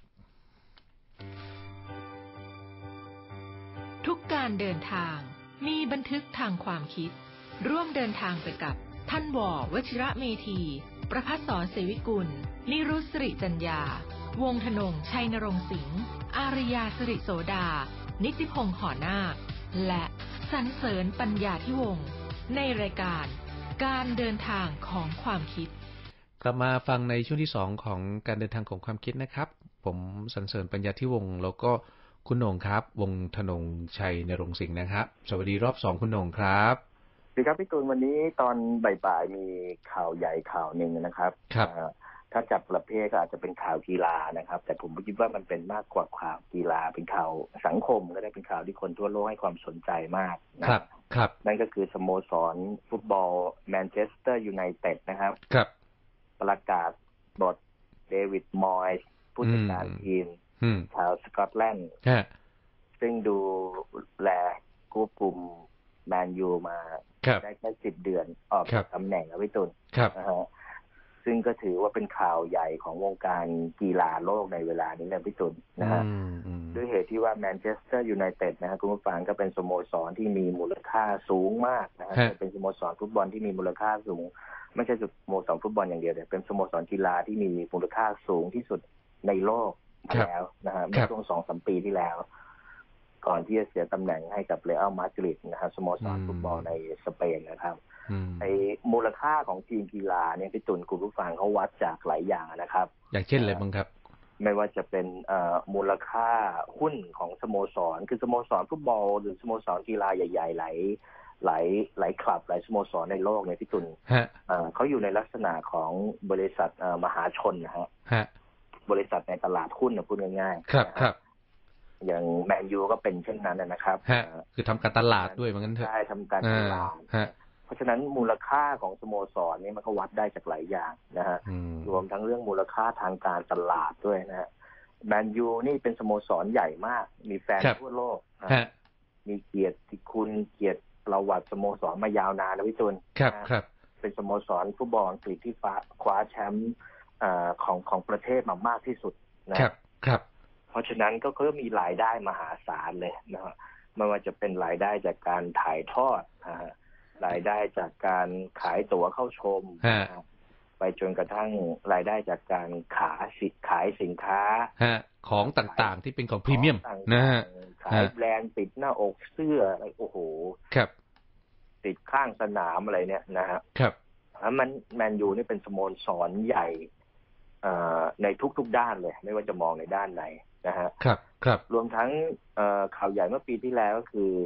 A: ทุกการเดินทางมีบันทึกทางความคิดร่วมเดินทางไปกับท่านวอวชิระเมธีประภัสสรเสวิกุลนิรุตสิริจัญญาวงธนงชัยนรงค์สิงห์อารยาสิริโสดานิติพงษ์หอนาคและสรรเสริญปัญญาธิวงศ์ในรายการการเดินทางของความคิด
B: กลับมาฟังในช่วงที่สองของการเดินทางของความคิดนะครับผมสรรเสริญปัญญาธิวงศ์แล้วก็คุณโหน่งครับวงธนงชัยนรงค์สิงห์นะครับสวัสดีรอบสองคุณโหน่งครับ
C: สวัสดีครับพี่ตูนวันนี้ตอนบ่ายๆมีข่าวใหญ่ข่าวหนึ่งนะครับ
B: ครับ
C: ถ้าจับประเภทก็อาจจะเป็นข่าวกีฬานะครับแต่ผมคิดว่ามันเป็นมากกว่าข่าวกีฬาเป็นข่าวสังคมก็ได้เป็นข่าวที่คนทั่วโลกให้ความสนใจมาก
B: นะครับครับ
C: นั่นก็คือสโมสรฟุตบอลแมนเชสเตอร์ยูไนเต็ดนะครับ
B: ครับ
C: ประกาศปลดเดวิดมอยส์ผู้จัดการทีมชาวสกอตแลนด์ซึ่งดูแลควบคุมแมนยูมาได้แค่สิบเดือนออกจากตำแหน่งแล้วพี่ตุลนะฮะซึ่งก็ถือว่าเป็นข่าวใหญ่ของวงการกีฬาโลกในเวลานี้เลยพี่ตุลนะฮะด้วยเหตุที่ว่าแมนเชสเตอร์ยูไนเต็ดนะฮะคุณผู้ฟังก็เป็นสโมสรที่มีมูลค่าสูงมากนะฮะเป็นสโมสรฟุตบอลที่มีมูลค่าสูงไม่ใช่สโมสรฟุตบอลอย่างเดียวแต่เป็นสโมสรกีฬาที่มีมูลค่าสูงที่สุดในโลกมาแล้วนะฮะในช่วงสองสามปีที่แล้วก่อนที่จะเสียตำแหน่งให้กับเรอัลมาดริดนะฮะสโมสรฟุตบอลในสเปนนะครับไอ้มูลค่าของทีมกีฬาเนี่ยพี่ตุลคุณผู้ฟังเขาวัดจากหลายอย่างนะครับ
B: อย่างเช่นอะไรบ้างครับ
C: ไม่ว่าจะเป็นมูลค่าหุ้นของสโมสรคือสโมสรฟุตบอลหรือสโมสรกีฬาใหญ่ๆหลายหลายหลายคลับหลายสโมสรในโลกเนี่ยพี่ตุลเขาอยู่ในลักษณะของบริษัทมหาชนนะฮะบริษัทในตลาดหุ้นนะพูดง่าย
B: ๆครับครับ
C: อย่างแมนยูก็เป็นเช่นนั้นนะครับ
B: คือทำการตลาดด้วยเหมือนกันเถอะ
C: ใช่ทำการตลาดเพราะฉะนั้นมูลค่าของสโมสรนี่มันก็วัดได้จากหลายอย่างนะฮะรวมทั้งเรื่องมูลค่าทางการตลาดด้วยนะฮะแมนยูนี่เป็นสโมสรใหญ่มากมีแฟนทั่วโลกมีเกียรติคุณเกียรติประวัติสโมสรมายาวนานนะพี่ตุล
B: ครับครับ
C: เป็นสโมสรฟุตบอลอังกฤษที่คว้าแชมป์ของของประเทศมามากที่สุด
B: นะครับครับ
C: เพราะฉะนั้นก็ก็มีรายได้มหาศาลเลยนะฮะไม่ว่าจะเป็นรายได้จากการถ่ายทอดนะฮะรายได้จากการขายตั๋วเข้าชมไปจนกระทั่งรายได้จากการขายสินขายสินค้า
B: ของต่างๆที่เป็นของพรีเมียมนะฮะ
C: ขายแบรนด์ติดหน้าอกเสื้ออะไรโอ้โห
B: ครับ
C: ติดข้างสนามอะไรเนี่ยนะฮะ
B: ครับ
C: มันแมนยูนี่เป็นสโมสรใหญ่ในทุกๆด้านเลยไม่ว่าจะมองในด้านไหนนะฮะ
B: ครับครับ
C: รวมทั้งข่าวใหญ่เมื่อปีที่แล้วก็คือ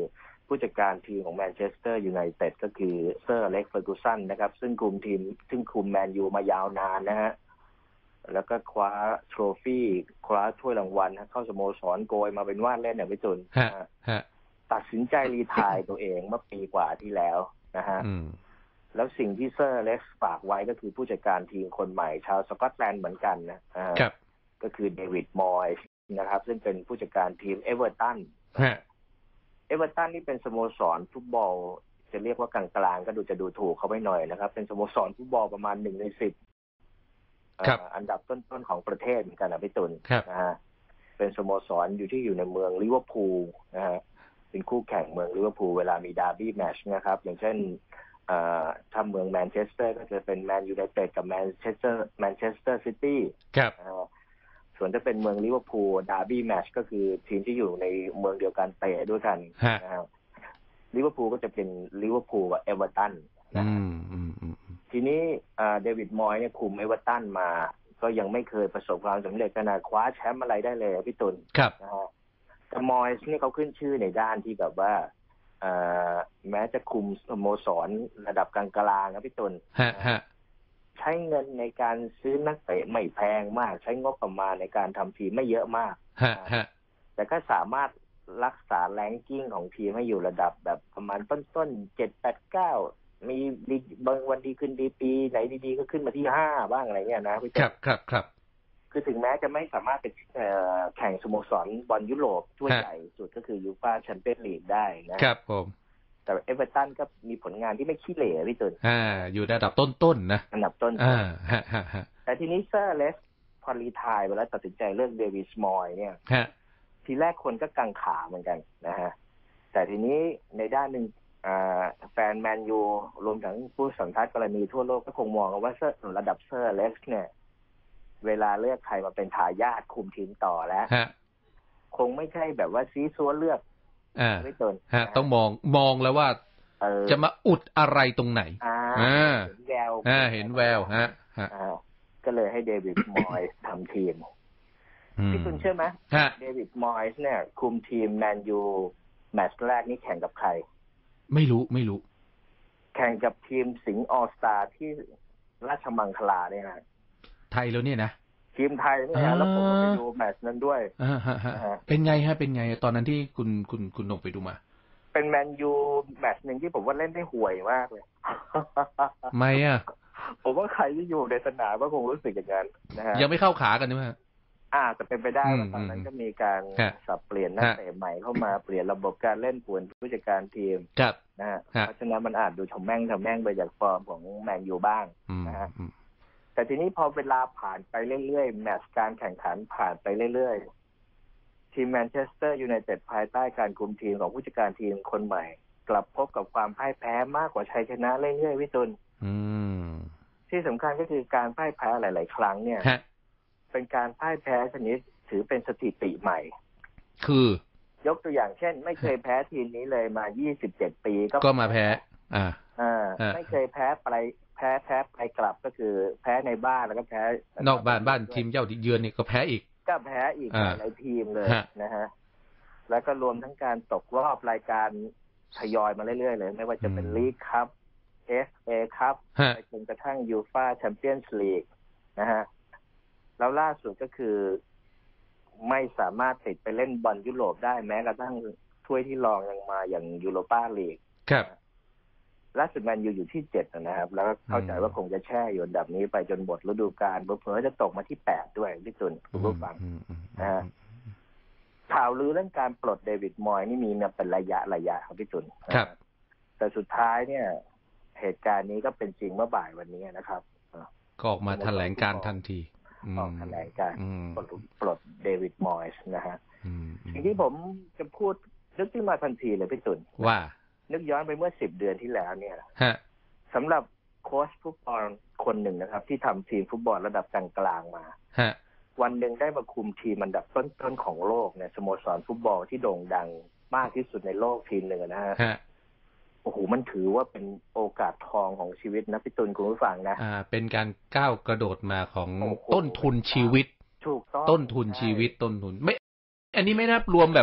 C: ผู้จัดการทีมของแมนเชสเตอร์ยูไนเต็ดก็คือเซอร์อเล็กซ์เฟอร์กูสันนะครับซึ่งคุมทีมซึ่งคุมแมนยูมายาวนานนะฮะแล้วก็คว้าโทรฟี่คว้าถ้วยรางวัลเข้าสโมสรโกยมาเป็นว่าเล่นเนี่ยพี่ตุลตัดสินใจรีไทร์ตัวเองเมื่อปีกว่าที่แล้วนะฮะแล้วสิ่งที่เซอร์อเล็กซ์ฝากไว้ก็คือผู้จัดการทีมคนใหม่ชาวสกอตแลนด์เหมือนกันนะก็คือเดวิดมอยส์นะครับซึ่งเป็นผู้จัดการทีมเอเวอร์ตันเอเวอร์ตันนี่เป็นสโมสรฟุตบอลจะเรียกว่ากลางๆก็ดูจะดูถูกเขาไปหน่อยนะครับเป็นสโมสรฟุตบอลประมาณหนึ่งในสิบอันดับต้นๆของประเทศเหมือนกันนะพี่ตุลนะฮะเป็นสโมสรอยู่ที่อยู่ในเมืองลิเวอร์พูลนะฮะเป็นคู่แข่งเมืองลิเวอร์พูลเวลามีดาร์บี้แมตช์นะครับอย่างเช่นถ้าเมืองแมนเชสเตอร์ก็จะเป็นแมนยูไนเต็ดกับแมนเชสเตอร์แมนเชสเตอร์ซิตี้ส่วนถ้าเป็นเมืองลิเวอร์พูลดาร์บี้แมตช์ก็คือทีมที่อยู่ในเมืองเดียวกันเตะด้วยกันนะครับลิเวอร์พูลก็จะเป็นลิเวอร์พูลกับเอเวอร์ตันนะทีนี้เดวิดมอยเนี่ยคุมเอเวอร์ตันมาก็ยังไม่เคยประสบความสำเร็จขนาดคว้าแชมป์อะไรได้เลยพี่ตุลนะฮะแต่มอยนี่เขาขึ้นชื่อในด้านที่แบบว่าแม้จะคุมสโมสรระดับกลางๆนะพี่ตุลใช้เงินในการซื้อนักเตะไม่แพงมากใช้งบประมาณในการทำทีมไม่เยอะมากแต่ก็สามารถรักษาแรงกิ้งของทีมให้อยู่ระดับแบบประมาณต้นๆเจ็ดแปดเก้ามีบางวันดีขึ้นดีปีไหนดีๆก็ขึ้นมาที่ห้าบ้างอะไรเงี้ยนะพี่
B: ครับครับครับ
C: คือถึงแม้จะไม่สามารถไปแข่งสโมสรบอลยุโรปถ้วยใหญ่สุดก็คือยูฟ่าแชมเปี้ยนลีกได้นะครับผมแต่เอเวอร์ตันก็มีผลงานที่ไม่ขี้เหร่พี่ตุล
B: อ่าอยู่ระดับต้นๆนะ
C: อันดับต้น
B: อ่าฮะฮะ
C: แต่ทีนี้เซอร์เลสพอรีไทร์ไปแล้วตัดสินใจเลือกเดวิดมอยเนี่ยทีแรกคนก็กังขาเหมือนกันนะฮะแต่ทีนี้ในด้านหนึ่งแฟนแมนยูรวมถึงผู้สัมภาษณ์กรณีทั่วโลกก็คงมองว่าเซอร์ระดับเซอร์เลสเนี่ยเวลาเลือกใครมาเป็นทายาทคุมทีมต่อแล้วคงไม่ใช่แบบว่าซีซัวเลือก
B: ไม่ตนต้องมองมองแล้วว่าจะมาอุดอะไรตรงไหน
C: อ่าเห็นแวว
B: เห็นแววฮะ
C: ก็เลยให้เดวิดมอยส์ทำทีมพี่คุณเชื่อไหมเดวิดมอยส์เนี่ยคุมทีมแมนยูแมตช์แรกนี่แข่งกับใคร
B: ไม่รู้ไม่รู้
C: แข่งกับทีมสิงห์ออลสตาร์ที่ราชมังคลาเนี่ยนะ
B: ไทยแล้วเนี่ยนะ
C: ทีมไทยเนี่ยแล้วผมก็ไปดูแมตช์นั้นด้วย
B: เป็นไงฮะเป็นไงตอนนั้นที่คุณคุณคุณนงไปดูมา
C: เป็นแมนยูแมตช์หนึ่งที่ผมว่าเล่นได้ห่วยมากเลย
B: ไม่อ่ะ
C: ผมว่าใครที่อยู่ในสนามก็คงรู้สึกอย่างนั้นนะฮะ
B: ยังไม่เข้าขากันใช่ไหม
C: อ่าจะเป็นไปได้ตอนนั้นก็มีการสับเปลี่ยนนักเตะใหม่เข้ามาเปลี่ยนระบบการเล่นป่วนผู้จัดการทีมนะฮะเพราะฉะนั้นมันอาจดูทำแม่งทำแม่งไปจากฟอร์มของแมนยูบ้างนะฮะแต่ทีนี้พอเวลาผ่านไปเรื่อยๆแมตช์การแข่งขันผ่านไปเรื่อยๆทีมแมนเชสเตอร์ยูไนเต็ดภายใต้การคุมทีมของผู้จัดการทีมคนใหม่กลับพบกับความพ่ายแพ้มากกว่าชัยชนะเรื่อยๆวิตุลที่สำคัญก็คือการพ่ายแพ้หลายๆครั้งเนี่ยเป็นการพ่ายแพ้ชนิดถือเป็นสถิติใหม่
B: คือย
C: กตัวอย่างเช่นไม่เคยแพ้ทีมนี้เลยมายี่สิบเจ็ดปีก็
B: ก็มาแพ้อ่า
C: อ่าไม่เคยแพ้ไปแพ้แพ้ไปกลับก็คือแพ้ในบ้านแล้วก็แพ้
B: นอกบ้านบ้านทีมเจ้าเยือนนี่ก็แพ้อีก
C: ก็แพ้อีกหลายทีมเลยนะฮะแล้วก็รวมทั้งการตกรอบรายการทยอยมาเรื่อยๆเลยไม่ว่าจะเป็นลีกคัพ เอฟ เอ คัพไปจนกระทั่งยูฟ่าแชมเปี้ยนส์ลีกนะฮะแล้วล่าสุดก็คือไม่สามารถติดไปเล่นบอลยุโรปได้แม้กระทั่งถ้วยที่รองยังมาอย่างยูโรปาลีก
B: ครับ
C: ล่าสุดแมนยูอยู่ที่เจ็ดนะครับแล้วเข้าใจว่าคงจะแช่อยู่อันดับนี้ไปจนหมดฤดูกาลเผลอๆจะตกมาที่แปดด้วยพี่ตุลคุณผู้ฟังนะฮะข่าวลือเรื่องการปลดเดวิดมอยนี่มีมาเป็นระยะระยะครับพี่ตุล
B: ครับ
C: แต่สุดท้ายเนี่ยเหตุการณ์นี้ก็เป็นจริงเมื่อบ่ายวันนี้นะครับ
B: ก็ออกมาแถลงการทันที
C: ออกแถลงการปลดปลดเดวิดมอยส์นะฮะสิ่งที่ผมจะพูดนึกขึ้นมาทันทีเลยพี่ตุล
B: ว่า
C: นึกย้อนไปเมื่อสิบเดือนที่แล้วเนี่ยสำหรับโค้ชฟุตบอลคนหนึ่งนะครับที่ทำทีมฟุตบอลระดับกลางๆมาวันหนึ่งได้มาคุมทีมอันดับต้นๆของโลกเนี่ยสโมสรฟุตบอลที่โด่งดังมากที่สุดในโลกทีมหนึ่งนะฮะโอ้โหมันถือว่าเป็นโอกาสทองของชีวิตนะพี่ตุลคุณผู้ฟังนะ
B: อ่าเป็นการก้าวกระโดดมาของต้นทุนชีวิต
C: ถูกต้อง
B: ต้นทุนชีวิตต้นทุนไม่อันนี้ไม่นับรวมแบบ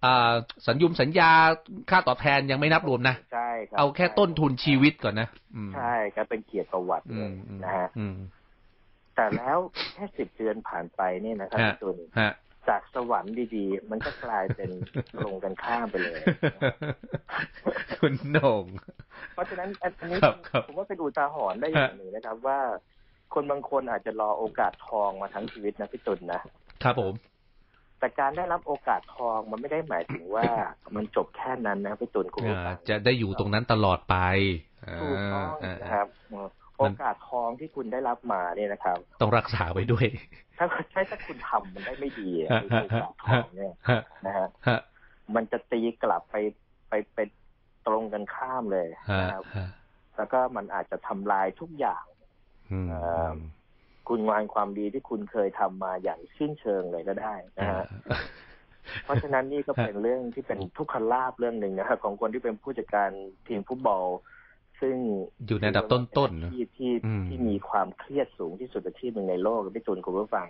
B: สัญญุมสัญญาค่าตอบแทนยังไม่นับรวมนะ
C: ใช่ครับ
B: เอาแค่ต้นทุนชีวิตก่อนนะ
C: ใช่ครับเป็นเกียรติประวัติเลยนะฮะแต่แล้วแค่สิบเดือนผ่านไปนี่นะครับตัวนี้จากสวรรค์ดีๆมันก็กลายเป็นตรงกันข้ามไปเลย
B: คุณโหน่ง
C: เพราะฉะนั้นอันนี้ผมว่าเป็นอุทาหรณ์ได้อย่างหนึ่งนะครับว่าคนบางคนอาจจะรอโอกาสทองมาทั้งชีวิตนะพี่ตุลนะครับ
B: ผม
C: แต่การได้รับโอกาสทองมันไม่ได้หมายถึงว่ามันจบแค่นั้นนะพี่ตุลคุณ
B: จะได้อยู่ตรงนั้นตลอดไป
C: ถูกต้องนะครับโอกาสทองที่คุณได้รับมาเนี่ยนะครับ
B: ต้องรักษาไว้ด้วย
C: ถ้าใช่ถ้าคุณทำมันได้ไม่ดีโอกาสทองเนี่ยนะฮะมันจะตีกลับไปไปเป็นตรงกันข้ามเลยนะครับแล้วก็มันอาจจะทำลายทุกอย่างคุณงานความดีที่คุณเคยทำมาอย่างสิ้นเชิงเลยก็ได้นะฮะเพราะฉะนั้นนี่ก็เป็นเรื่องที่เป็นทุกขลาภเรื่องหนึ่งนะครับของคนที่เป็นผู้จัดการทีมฟุตบอลซึ่ง
B: อยู่ในอันดับต้นๆ
C: ที่ที่ที่มีความเครียดสูงที่สุดอาชีพหนึ่งในโลกพี่ตุลคุณผู้ฟัง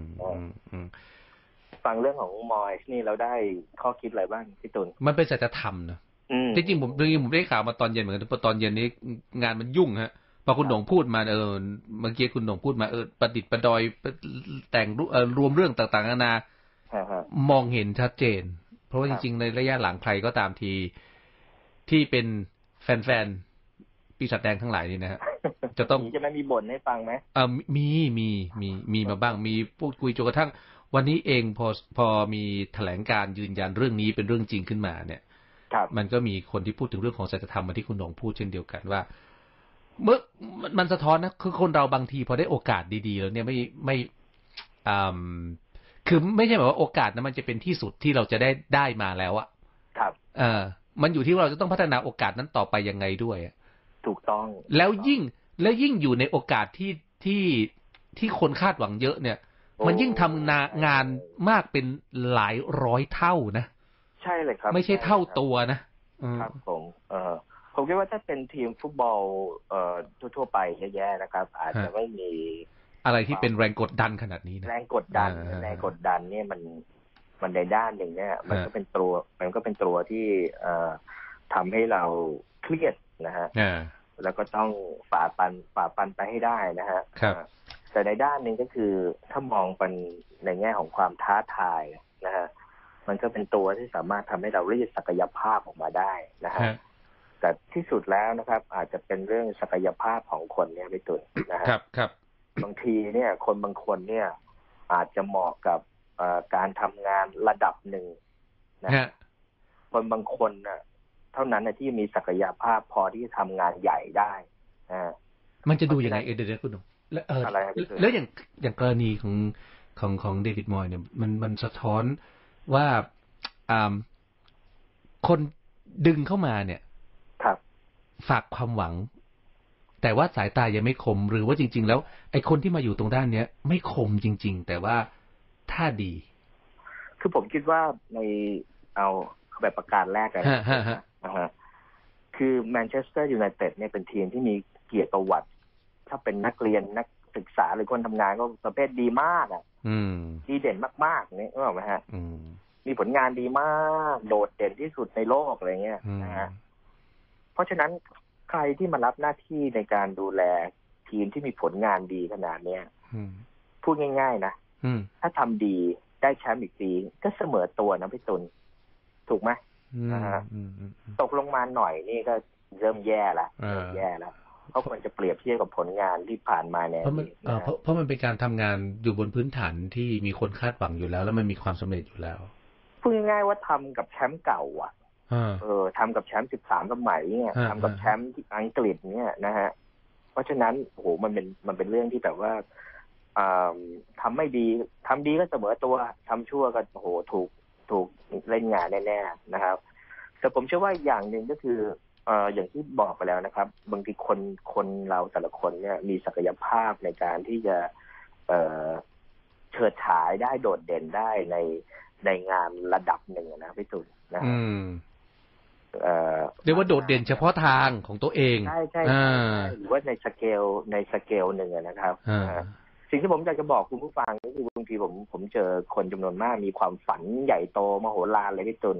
C: ฟังเรื่องของมอยส์นี่เราได้ข้อคิดอะไรบ้างพี่ตุล
B: มันเป็นสัจธรรมนะจริงๆผมจริงๆผมได้ข่าวมาตอนเย็นเหมือนกันตอนเย็นนี้งานมันยุ่งฮะพอคุณหน่งพูดมาเออเมื่อกี้คุณหน่งพูดมาเออประดิษฐ์ประดอยแต่งรวมเรื่องต่างๆนานามองเห็นชัดเจนเพราะว่าจริงๆในระยะหลังใครก็ตามทีที่เป็นแฟนๆปีศาจแดงทั้งหลายนี่นะฮะจะต้อง
C: จะไม่มีบ่นให้ฟังไหม
B: เออมีมีมีมีมาบ้างมีพูดคุยจนกระทั่งวันนี้เองพอพอมีแถลงการยืนยันเรื่องนี้เป็นเรื่องจริงขึ้นมาเนี่ยมันก็มีคนที่พูดถึงเรื่องของสัจธรรมมาที่คุณหน่งพูดเช่นเดียวกันว่าเมื่อมันสะท้อนนะคือคนเราบางทีพอได้โอกาสดีๆแล้วเนี่ยไม่ไม่อ่าคือไม่ใช่แบบว่าโอกาสนั้นมันจะเป็นที่สุดที่เราจะได้ได้มาแล้วอะ
C: ครับ
B: เออมันอยู่ที่ว่าเราจะต้องพัฒนาโอกาสนั้นต่อไปยังไงด้วย
C: ถูกต้อง
B: แล้วยิ่งแล้วยิ่งอยู่ในโอกาสที่ที่ที่คนคาดหวังเยอะเนี่ยมันยิ่งทำงานมากเป็นหลายร้อยเท่านะ
C: ใช่เลยครับ
B: ไม่ใช่เท่าตัวนะครับ
C: ผมเออผมคิดว่าถ้าเป็นทีมฟุตบอลเอ่อทั่วๆไปแย่ๆนะครับอาจจะไม่มี
B: อะไรที่เป็นแรงกดดันขนาดนี้นะ
C: แรงกดดันแรงกดดันเนี่ยมันมันในด้านหนึ่งเนี่ยมันก็เป็นตัวมันก็เป็นตัวที่เอ่อทำให้เราเครียดนะฮะแล้วก็ต้องฝ่าฟันฝ่าฟันไปให้ได้นะฮะแต่ในด้านหนึ่งก็คือถ้ามองเป็นในแง่ของความท้าทายนะฮะมันก็เป็นตัวที่สามารถทำให้เรารีดศักยภาพออกมาได้นะฮะแต่ที่สุดแล้วนะครับอาจจะเป็นเรื่องศักยภาพของคนเนี่ยพี่ตุลนะฮะ
B: ครับครับ
C: บางทีเนี่ยคนบางคนเนี่ยอาจจะเหมาะกับการทำงานระดับหนึ่งนะคนบางคนน่ะเท่านั้นนะที่มีศักยภาพพอที่จะทำงานใหญ่ได้นะ
B: มันจะดูยังไงเอเดเดคุณหนุ่มแล้วเออแล้วอย่างอย่างกรณีของของของเดวิดมอยเนี่ยมันมันสะท้อนว่าอ่าคนดึงเข้ามาเนี่ยฝากความหวังแต่ว่าสายตายังไม่คมหรือว่าจริงๆแล้วไอ้คนที่มาอยู่ตรงด้านเนี้ยไม่คมจริงๆแต่ว่าถ้าดี
C: คือผมคิดว่าในเอาแบบประการแรกเลยนะฮะคือแมนเชสเตอร์ยูไนเต็ดเนี่ยเป็นทีมที่มีเกียรติประวัติถ้าเป็นนักเรียนนักศึกษาหรือคนทำงานก็ประเภทดีมากอ่ะดีเด่นมากๆนี่รู้ไหมฮะมีผลงานดีมากโดดเด่นที่สุดในโลกอะไรเงี้ยนะฮะเพราะฉะนั้นใครที่มารับหน้าที่ในการดูแลทีมที่มีผลงานดีขนาดเนี้ยพูดง่ายๆนะถ้าทำดีได้แชมป์อีกปีก็เสมอตัวนะพี่ตุลถูกไหมนะฮะตกลงมาหน่อยนี่ก็เริ่มแย่ละแย่แล้วเพราะมันจะเปรียบเทียบกับผลงานที่ผ่านมาเนี่ย
B: เพราะมันเพราะเพราะมันเป็นการทำงานอยู่บนพื้นฐานที่มีคนคาดหวังอยู่แล้วแล้วมันมีความสำเร็จอยู่แล้ว
C: พูดง่ายๆว่าทำกับแชมป์เก่าอ่ะเออทำกับแชมป์สิบสามสมัยเนี่ยทำกับแชมป์ที่อังกฤษเนี่ยนะฮะเพราะฉะนั้นโอ้โหมันเป็นมันเป็นเรื่องที่แบบว่าทำไม่ดีทำดีก็เสมอตัวทำชั่วก็โอ้โหถูกถูกเล่นงานแน่ๆนะครับแต่ผมเชื่อว่าอย่างหนึ่งก็คือเอ่ออย่างที่บอกไปแล้วนะครับบางทีคนคนเราแต่ละคนเนี่ยมีศักยภาพในการที่จะเอ่อเฉิดฉายได้โดดเด่นได้ในในงานระดับหนึ่งนะพี่ตุลนะ
B: เรียกว่าโดดเด่นเฉพาะทางของตัวเอง
C: ใช่ใช่หรือว่าในสเกลในสเกลหนึ่งนะครับสิ่งที่ผมอยากจะบอกคุณผู้ฟังก็คือบางทีผมผมเจอคนจำนวนมากมีความฝันใหญ่โตมโหฬารเลยพี่ตุล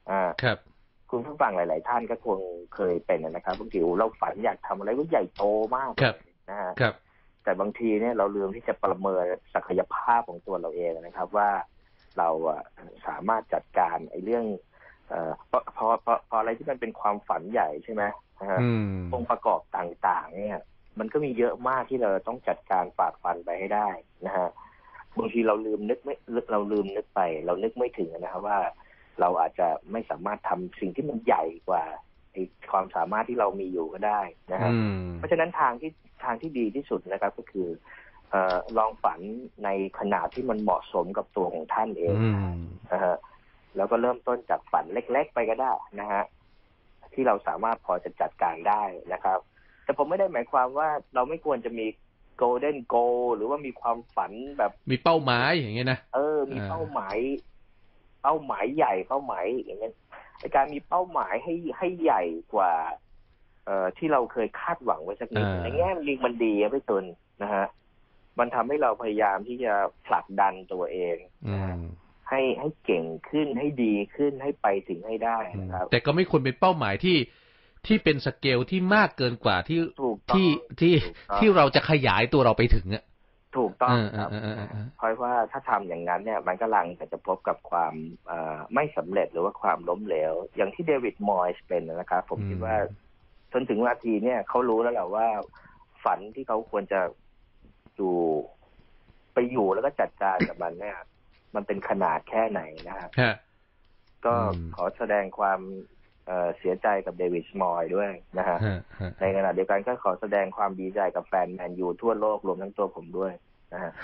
C: อ่า
B: ครับ
C: คุณผู้ฟังหลายๆท่านก็คงเคยเป็นนะครับบางทีเราฝันอยากทำอะไรก็ใหญ่โตมากนะฮะแต่บางทีเนี่ยเราลืมที่จะประเมินศักยภาพของตัวเราเองนะครับว่าเราสามารถจัดการไอ้เรื่องเอ่อพอพอพอพออะไรที่มันเป็นความฝันใหญ่ใช่ไหมนะฮะองค์ประกอบต่างๆเนี่ยมันก็มีเยอะมากที่เราต้องจัดการฝ่าฟันไปให้ได้นะฮะบางทีเราลืมนึกไม่เราลืมนึกไปเรานึกไม่ถึงนะครับว่าเราอาจจะไม่สามารถทำสิ่งที่มันใหญ่กว่าความสามารถที่เรามีอยู่ก็ได้นะฮะเพราะฉะนั้นทางที่ทางที่ดีที่สุดนะครับก็คือเอ่อลองฝันในขนาดที่มันเหมาะสมกับตัวของท่านเองนะฮะแล้วก็เริ่มต้นจากฝันเล็กๆไปก็ได้นะฮะที่เราสามารถพอจะจัดการได้นะครับแต่ผมไม่ได้หมายความว่าเราไม่ควรจะมีโกลเด้นโกลหรือว่ามีความฝันแบบ
B: มีเป้าหมายอย่างเงี้ยนะ
C: เออมีเป้าหมายเป้าหมายใหญ่เป้าหมายอย่างเงี้ยการมีเป้าหมายให้ให้ใหญ่กว่าเอ่อที่เราเคยคาดหวังไว้สักนิดในแง่มันดีมันดีอะพี่ตุลนะฮะมันทำให้เราพยายามที่จะผลักดันตัวเองให้ให้เก่งขึ้นให้ดีขึ้นให้ไปถึงให้ได้นะครับ
B: แต่ก็ไม่ควรเป็นเป้าหมายที่ที่เป็นสเกลที่มากเกินกว่าที่ที่ที่ที่เราจะขยายตัวเราไปถึงอ่ะ
C: ถูกต้องครับเพราะว่าถ้าทำอย่างนั้นเนี่ยมันก็ลังจะพบกับความไม่สำเร็จหรือว่าความล้มเหลวอย่างที่เดวิดมอยส์เป็นนะครับผมคิดว่าจนถึงนาทีเนี่ยเขารู้แล้วแหละว่าฝันที่เขาควรจะอยู่ไปอยู่แล้วก็จัดการกับมันเนี่ยมันเป็นขนาดแค่ไหนนะครับก็ขอแสดงความเสียใจกับเดวิดมอยส์ด้วยนะฮะในขณะเดียวกันก็ขอแสดงความดีใจกับแฟนแมนยูทั่วโลกรวมทั้งตัวผมด้วยนะฮะ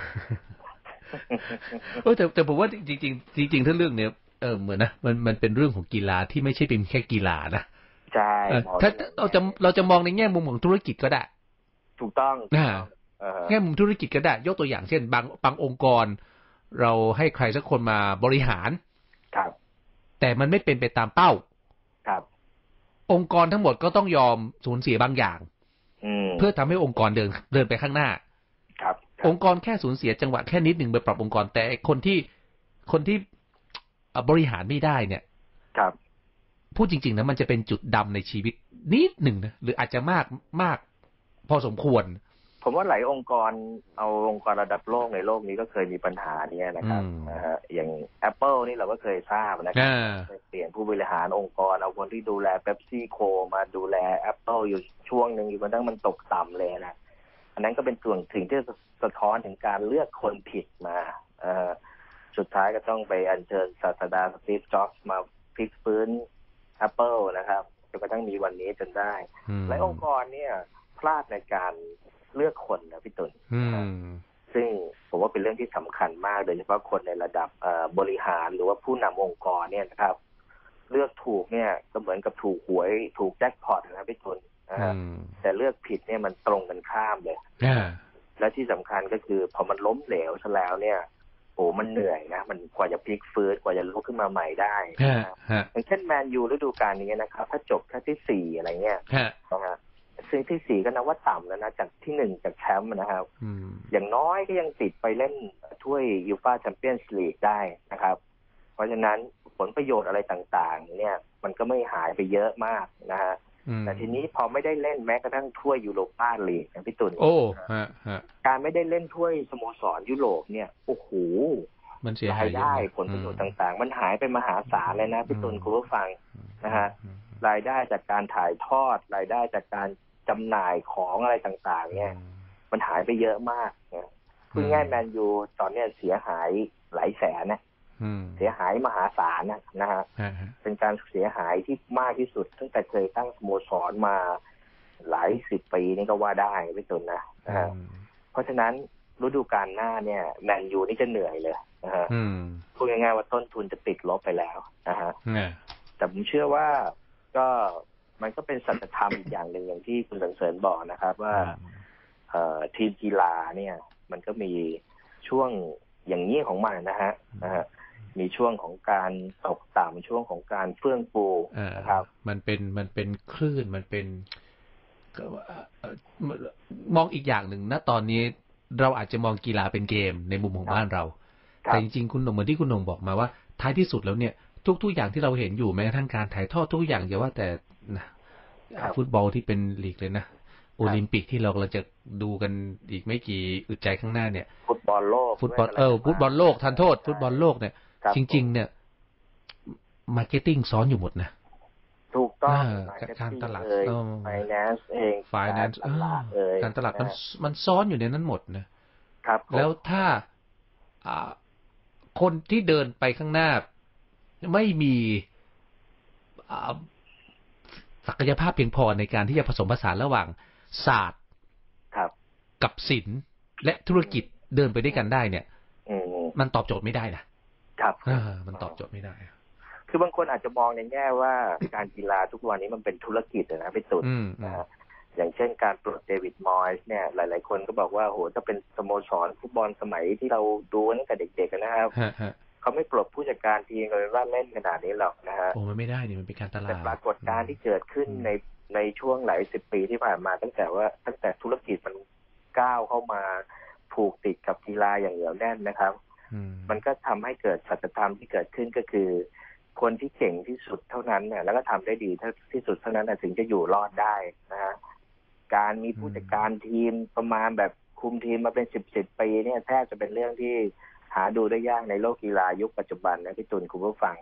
B: เออแต่แต่ผมว่าจริงจริงจริงจริงทั้งเรื่องเนี้ยเออเหมือนนะมันมันเป็นเรื่องของกีฬาที่ไม่ใช่เป็นแค่กีฬานะ
C: ใช่
B: ถ้าเราจะเราจะมองในแง่มุมของธุรกิจก็ได้
C: ถูกต้อง
B: แง่มุมธุรกิจก็ได้ยกตัวอย่างเช่นบางบางองค์กรเราให้ใครสักคนมาบริหาร
C: ครับ
B: แต่มันไม่เป็นไปตามเป้า
C: ครับ
B: องค์กรทั้งหมดก็ต้องยอมสูญเสียบางอย่างเพื่อทำให้องค์กรเดินเดินไปข้างหน้า
C: ครับ
B: องค์กรแค่สูญเสียจังหวะแค่นิดหนึ่งไปปรับองค์กรแต่คนที่คนที่บริหารไม่ได้เนี่ย
C: ครับ
B: พูดจริงๆนะมันจะเป็นจุดดำในชีวิตนิดหนึ่งนะหรืออาจจะมากมากพอสมควร
C: ผมว่าหลายองค์กรเอาองค์กรระดับโลกในโลกนี้ก็เคยมีปัญหานี้นะครับนะฮะอย่าง Apple นี่เราก็เคยทราบนะครับเปลี่ยนผู้บริหารองค์กรเอาคนที่ดูแล PepsiCo มาดูแล Apple อยู่ช่วงหนึ่งอยู่จนทั้งมันตกต่ำเลยนะอันนั้นก็เป็นส่วนสิ่งที่สะท้อนถึงการเลือกคนผิดมาสุดท้ายก็ต้องไปอัญเชิญศาสดาสตีฟ จ็อบส์มาพลิกฟื้น Apple นะครับจนกระทั่งมีวันนี้จนได้หลายองค์กรเนี่ยพลาดในการเลือกคนนะพี่ตุลซึ่งผมว่าเป็นเรื่องที่สำคัญมากโดยเฉพาะคนในระดับบริหารหรือว่าผู้นำองค์กรเนี่ยนะครับเลือกถูกเนี่ยก็เหมือนกับถูกหวยถูกแจ็คพอตนะพี่ตุลแต่เลือกผิดเนี่ยมันตรงกันข้ามเลยและที่สำคัญก็คือพอมันล้มเหลวซะแล้วเนี่ยโอ้มันเหนื่อยนะมันกว่าจะพลิกฟื้นกว่าจะลุกขึ้นมาใหม่ได้อย่างเช่นแมนยูฤดูกาลนี้นะครับถ้าจบแค่ที่สี่อะไรเงี้ยนะฮะซึ่งที่สี่ก็นับว่าต่ำแล้วนะจากที่หนึ่งจากแชมป์นะครับอย่างน้อยก็ยังติดไปเล่นถ้วยยูฟ่าแชมเปี้ยนส์ลีกได้นะครับเพราะฉะนั้นผลประโยชน์อะไรต่างๆเนี่ยมันก็ไม่หายไปเยอะมากนะฮะแต่ทีนี้พอไม่ได้เล่นแม้กระทั่งถ้วยยูโรป้าลีกนะพี่ตุล
B: โอ้ฮะฮะ
C: การไม่ได้เล่นถ้วยสโมสรยุโรปเนี่ยโอ้โห
B: มันเสีย
C: หายได้ผลประโยชน์ต่างๆมันหายไปมหาศาลเลยนะพี่ตุลคุณผู้ฟังนะฮะรายได้จากการถ่ายทอดรายได้จากการจำหน่ายของอะไรต่างๆเนี่ยมันหายไปเยอะมากเนี่ยคือง่ายแมนยูตอนนี้เสียหายหลายแสนนะเสียหายมหาศาลนะนะฮะเป็นการเสียหายที่มากที่สุดตั้งแต่เคยตั้งสโมสรมาหลายสิบปีนี่ก็ว่าได้ไม่จนนะนะฮะเพราะฉะนั้นฤดูกาลหน้าเนี่ยแมนยูนี่จะเหนื่อยเลยนะฮะพูดง่ายๆว่าต้นทุนจะติดลบไปแล้วนะฮะแต่ผมเชื่อว่าก็มันก็เป็นสัจธรรมอีกอย่างหนึ่งอย่างที่คุณสันเสริญบอกนะครับว่าทีมกีฬาเนี่ยมันก็มีช่วงอย่างนี้ของมันนะฮะนะฮะมีช่วงของการตกต่ำช่วงของการเฟื่องฟูนะครับ
B: มันเป็นมันเป็นคลื่นมันเป็นมองอีกอย่างหนึ่งนะตอนนี้เราอาจจะมองกีฬาเป็นเกมในมุมของบ้านเราแต่จริงๆคุณหนุ่มเหมือนที่คุณหนุ่มบอกมาว่าท้ายที่สุดแล้วเนี่ยทุกๆอย่างที่เราเห็นอยู่แม้กระทั่งการถ่ายทอดทุกอย่างอย่าว่าแต่นะฟุตบอลที่เป็นลีกเลยนะโอลิมปิกที่เรากำลังจะดูกันอีกไม่กี่อึดใจข้างหน้าเนี่ย
C: ฟุตบอลโลก
B: ฟุตบอลเออฟุตบอลโลกทันโทษฟุตบอลโลกเนี่ยจริงๆเนี่ยมาร์เก็ตติ้งซ้อนอยู่หมดนะ
C: ถูกต้อง
B: การตลาด
C: ไฟแนนซ์เอง
B: ไฟแนนซ์การตลาดมันมันซ้อนอยู่ในนั้นหมดนะครับแล้วถ้าคนที่เดินไปข้างหน้าไม่มีศักยภาพเพียงพอในการที่จะผสมผสานระหว่างศาสตร์กับศิลป์และธุรกิจเดินไปด้วยกันได้เนี่ยมันตอบโจทย์ไม่ได้นะครับมันตอบโจทย์ไม่ได้
C: คือบางคนอาจจะมองในแง่ว่าการกีฬาทุกวันนี้มันเป็นธุรกิจนะพี่ตุ๋นนะฮะอย่างเช่นการปลดเดวิดมอยส์เนี่ยหลายๆคนก็บอกว่าโหถ้าเป็นสโมสรฟุตบอลสมัยที่เราดูตั้งแต่เด็กๆนะครับเขาไม่ปลดผู้จัดการทีมเลยว่าเล่นขนาดนี้หรอกนะฮะ
B: โอ้มันไม่ได้นี่มันเป็นการตลาด
C: แต่ปรากฏการณ์ที่เกิดขึ้นในในช่วงหลายสิบปีที่ผ่านมาตั้งแต่ว่าตั้งแต่ธุรกิจมันก้าวเข้ามาผูกติดกับกีฬาอย่างเหนียวแน่นนะครับมันก็ทำให้เกิดสัจธรรมที่เกิดขึ้นก็คือคนที่เก่งที่สุดเท่านั้นเนี่ยแล้วก็ทำได้ดีที่สุดเท่านั้นถึงจะอยู่รอดได้นะฮะการมีผู้จัดการทีมประมาณแบบคุมทีมมาเป็นสิบสิบปีเนี่ยแทบจะเป็นเรื่องที่หาดูได้ยากในโลกกีฬายุคปัจจุบันนะพี่ตุลคุณผู้ฟัง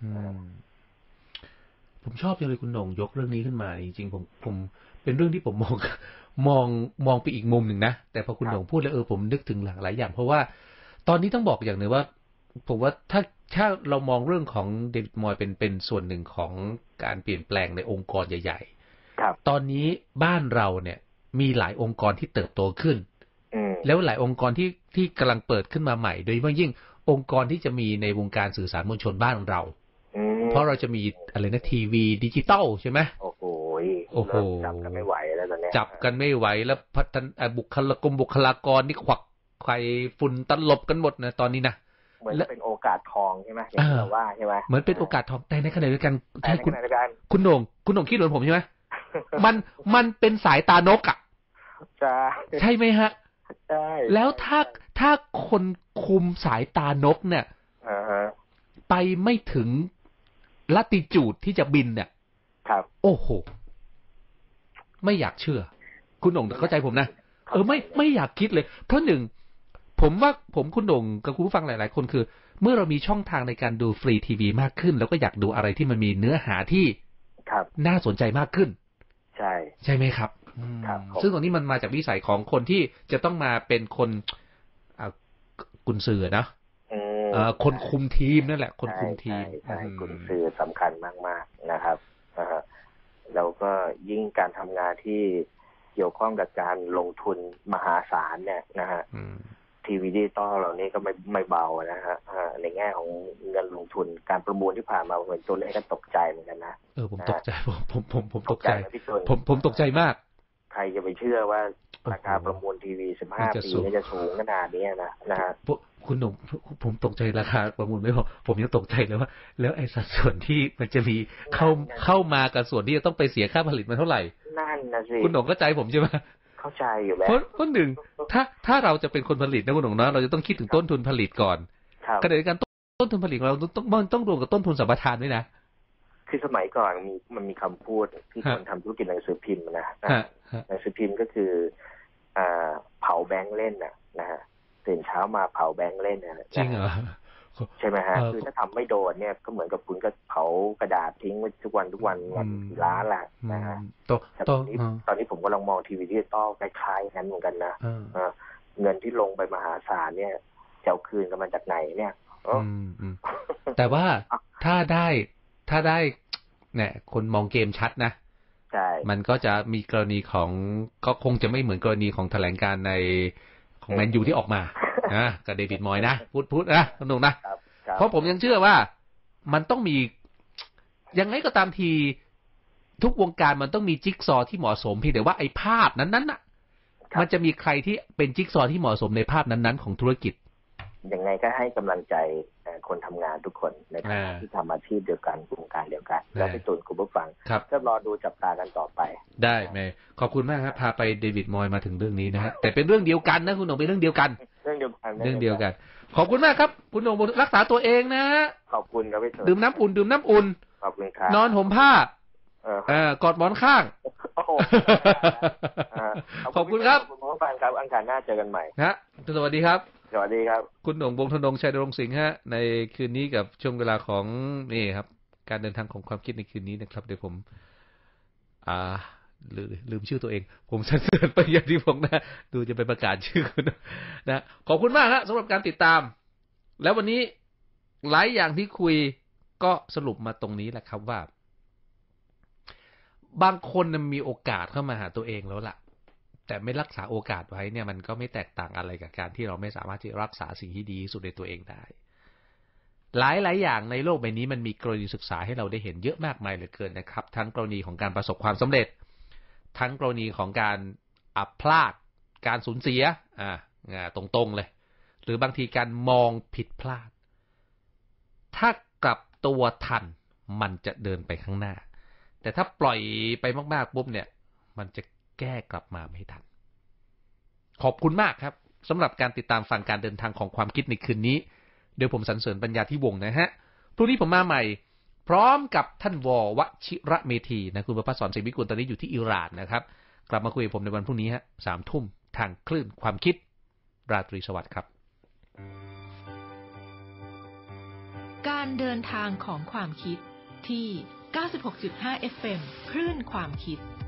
B: ผมชอบจังเลยคุณโหน่งยกเรื่องนี้ขึ้นมาจริงๆผมผมเป็นเรื่องที่ผมมองมองมองไปอีกมุมหนึ่งนะแต่พอคุณโหน่งพูดแล้วเออผมนึกถึงหลากหลายอย่างเพราะว่าตอนนี้ต้องบอกอย่างหนึ่งว่าผมว่าถ้าถ้าเรามองเรื่องของเดวิดมอยเป็นเป็นส่วนหนึ่งของการเปลี่ยนแปลงในองค์กรใหญ่ๆตอนนี้บ้านเราเนี่ยมีหลายองค์กรที่เติบโตขึ้นแล้วหลายองค์กรที่ที่กำลังเปิดขึ้นมาใหม่โดยเฉพาะยิ่งองค์กรที่จะมีในวงการสื่อสารมวลชนบ้านเราเพราะเราจะมีอะไรนะทีวีดิจิตอลใช่ไหม
C: โอ้โห
B: โอ้โห
C: จับกันไม่ไหวแล้วตอนนี้
B: จับกันไม่ไหวแล้วพัฒนาบุคลากรบุคลากรนี่ขวักไขว่ฝุ่นตลบกันหมดนะตอนนี้นะ
C: เหมือนเป็นโอกาสทองใช่ไหมอย่างที่เราว่าใช่ไหม
B: เหมือนเป็นโอกาสทองแต่ในขณะเดียวกันใช่คุณคุณโหน่งคุณโหน่งคิดเหมือนผมใช่ไหมมันมันเป็นสายตานกอ่ะ
C: ใช่
B: ใช่ไหมฮะ
C: ใช่
B: แล้วถ้าถ้าคนคุมสายตานกเนี่ยไปไม่ถึงลัติจูดที่จะบินเนี่ย
C: ครับ
B: โอ้โหไม่อยากเชื่อคุณโหน่งเข้าใจผมนะเออไม่ไม่อยากคิดเลยเพราะหนึ่งผมว่าผมคุณโหน่งกับคุณผู้ฟังหลายๆคนคือเมื่อเรามีช่องทางในการดูฟรีทีวีมากขึ้นแล้วก็อยากดูอะไรที่มันมีเนื้อหาที่น่าสนใจมากขึ้น
C: ใช่
B: ใช่ไหมครับ
C: ครับ
B: ซึ่งตรงนี้มันมาจากวิสัยของคนที่จะต้องมาเป็นคนกุนซือนะคนคุมทีมนั่นแหละคนคุมทีม
C: ใช่กุนซือสำคัญมากๆนะครับแล้วก็ยิ่งการทำงานที่เกี่ยวข้องกับการลงทุนมหาศาลเนี่ยนะฮะทีวีดิจิตอลเหล่านี้ก็ไม่ไม่เบานะฮะในแง่ของเงินลงทุนการประมูลที่ผ่านมาเห็นตัวเลขก็ตกใจเหมือนกันนะ
B: เออผมตกใจผมผมผมผมตกใจผมผมตกใจมาก
C: ใครจะไปเชื่อว่าราคาประมูลทีวีสิบห้าปีนี่จะสูงขนาดนี้นะนะฮะ
B: คุณหนุ่มผมตกใจราคาประมูลไม่พอผมยังตกใจเลยว่าแล้วไอ้สัดส่วนที่มันจะมีเข้าเข้ามากับส่วนที่จะต้องไปเสียค่าผลิตมันเท่าไหร่
C: นั่นนะสิ
B: คุณหนุ่มเข้าใจผมใช่ไหม
C: เข้าใจอยู่แล้ว
B: เพราะเพราะหนึ่งถ้าถ้าเราจะเป็นคนผลิตนะคุณหนุ่มเนาะเราจะต้องคิดถึงต้นทุนผลิตก่อนขณะเดียวกันต้นทุนผลิตเราต้องมันต้องรวมกับต้นทุนสัมปทานด้วยนะ
C: คือสมัยก่อนมีมันมีคำพูดที่คนทำธุรกิจหนังสือพิมพ์นะหนังสือพิมพ์ก็คืออ่าเผาแบงค์เล่นน่ะนะฮะตื่นเช้ามาเผาแบงค์เล่นนะ
B: จริงเหรอ
C: ใช่ไหมฮะคือถ้าทำไม่โดนเนี่ยก็เหมือนกับคุณก็เผากระดาษทิ้งไว้ทุกวันทุกวันวันล้านแหละนะฮะตอนนี้ตอนนี้ผมก็ลองมองทีวีดิจิตอลคล้ายๆนั้นเหมือนกันนะเงินที่ลงไปมหาศาลเนี่ยจะเอาคืนกันมาจากไหนเนี่ย
B: แต่ว่าถ้าได้ถ้าได้เนี่ยคนมองเกมชัดนะ
C: ใช่
B: มันก็จะมีกรณีของก็คงจะไม่เหมือนกรณีของแถลงการในของแมนยูที่ออกมานะกับเดวิดมอยนะพูดพูดนะสนุกนะเพราะผมยังเชื่อว่ามันต้องมียังไงก็ตามทีทุกวงการมันต้องมีจิ๊กซอที่เหมาะสมเพียงแต่ว่าไอ้ภาพนั้นๆน่ะมันจะมีใครที่เป็นจิ๊กซอที่เหมาะสมในภาพนั้นๆของธุรกิจ
C: ยังไงก็ให้กำลังใจคนทำงานทุกคนในฐานะที่ทำอาชีพเดียวกันวงการเดียวกันและไปตุนคุณผู้ฟังก็รอดูจับตากันต่อไป
B: ได้แม่ขอบคุณมากครับพาไปเดวิดมอยมาถึงเรื่องนี้นะฮะแต่เป็นเรื่องเดียวกันนะคุณหนุ่มเป็นเรื่องเดียวกัน
C: เรื่องเดียวกัน
B: เรื่องเดียวกันขอบคุณมากครับคุณโหน่งรักษาตัวเองนะฮะ
C: ขอบคุณครับพี่เถิด
B: ดื่มน้ำอุ่นดื่มน้ำอุ่น
C: ขอบคุณครับ
B: นอนห่มผ้าเออกอดหมอนข้างขอบคุณครับ
C: ขอบคุณฟังครับอังคารหน้าเจอกันใหม่
B: ฮะสวัสดีครับ
C: สวัสดีครับ
B: คุณโหน่ง วงศ์ธนงค์ ชัยนรงค์สิงห์ฮะในคืนนี้กับช่วงเวลาของนี่ครับการเดินทางของความคิดในคืนนี้นะครับเดี๋ยวผมอ่าลืมลืมชื่อตัวเองผมสรรเสริญไปอย่างที่ผมนะดูจะไปประกาศชื่อคุณนะขอบคุณมากฮะสำหรับการติดตามแล้ววันนี้หลายอย่างที่คุยก็สรุปมาตรงนี้แหละครับว่าบางคนมีโอกาสเข้ามาหาตัวเองแล้วล่ะแต่ไม่รักษาโอกาสไว้เนี่ยมันก็ไม่แตกต่างอะไรกับการที่เราไม่สามารถที่รักษาสิ่งที่ดีที่สุดในตัวเองได้หลายหลายอย่างในโลกใบนี้มันมีกรณีศึกษาให้เราได้เห็นเยอะมากมายเหลือเกินนะครับทั้งกรณีของการประสบความสำเร็จทั้งกรณีของการอับพลาดการสูญเสียอ่าตรงๆเลยหรือบางทีการมองผิดพลาดถ้ากลับตัวทันมันจะเดินไปข้างหน้าแต่ถ้าปล่อยไปมากๆปุ๊บเนี่ยมันจะแก้กลับมาไม่ทันขอบคุณมากครับสำหรับการติดตามฟังการเดินทางของความคิดในคืนนี้เดี๋ยวผมสรรเสริญปัญญาที่วงนะฮะพรุ่งนี้ผมมาใหม่พร้อมกับท่านววชิระเมธีนะคุณประภาสสร เสวิกุลตอนนี้อยู่ที่อิหร่านนะครับกลับมาคุยกับผมในวันพรุ่งนี้ฮะสามทุ่มทางคลื่นความคิดราตรีสวัสดิ์ครับ
A: การเดินทางของความคิดที่ เก้าสิบหกจุดห้า เอฟ เอ็ม คลื่นความคิด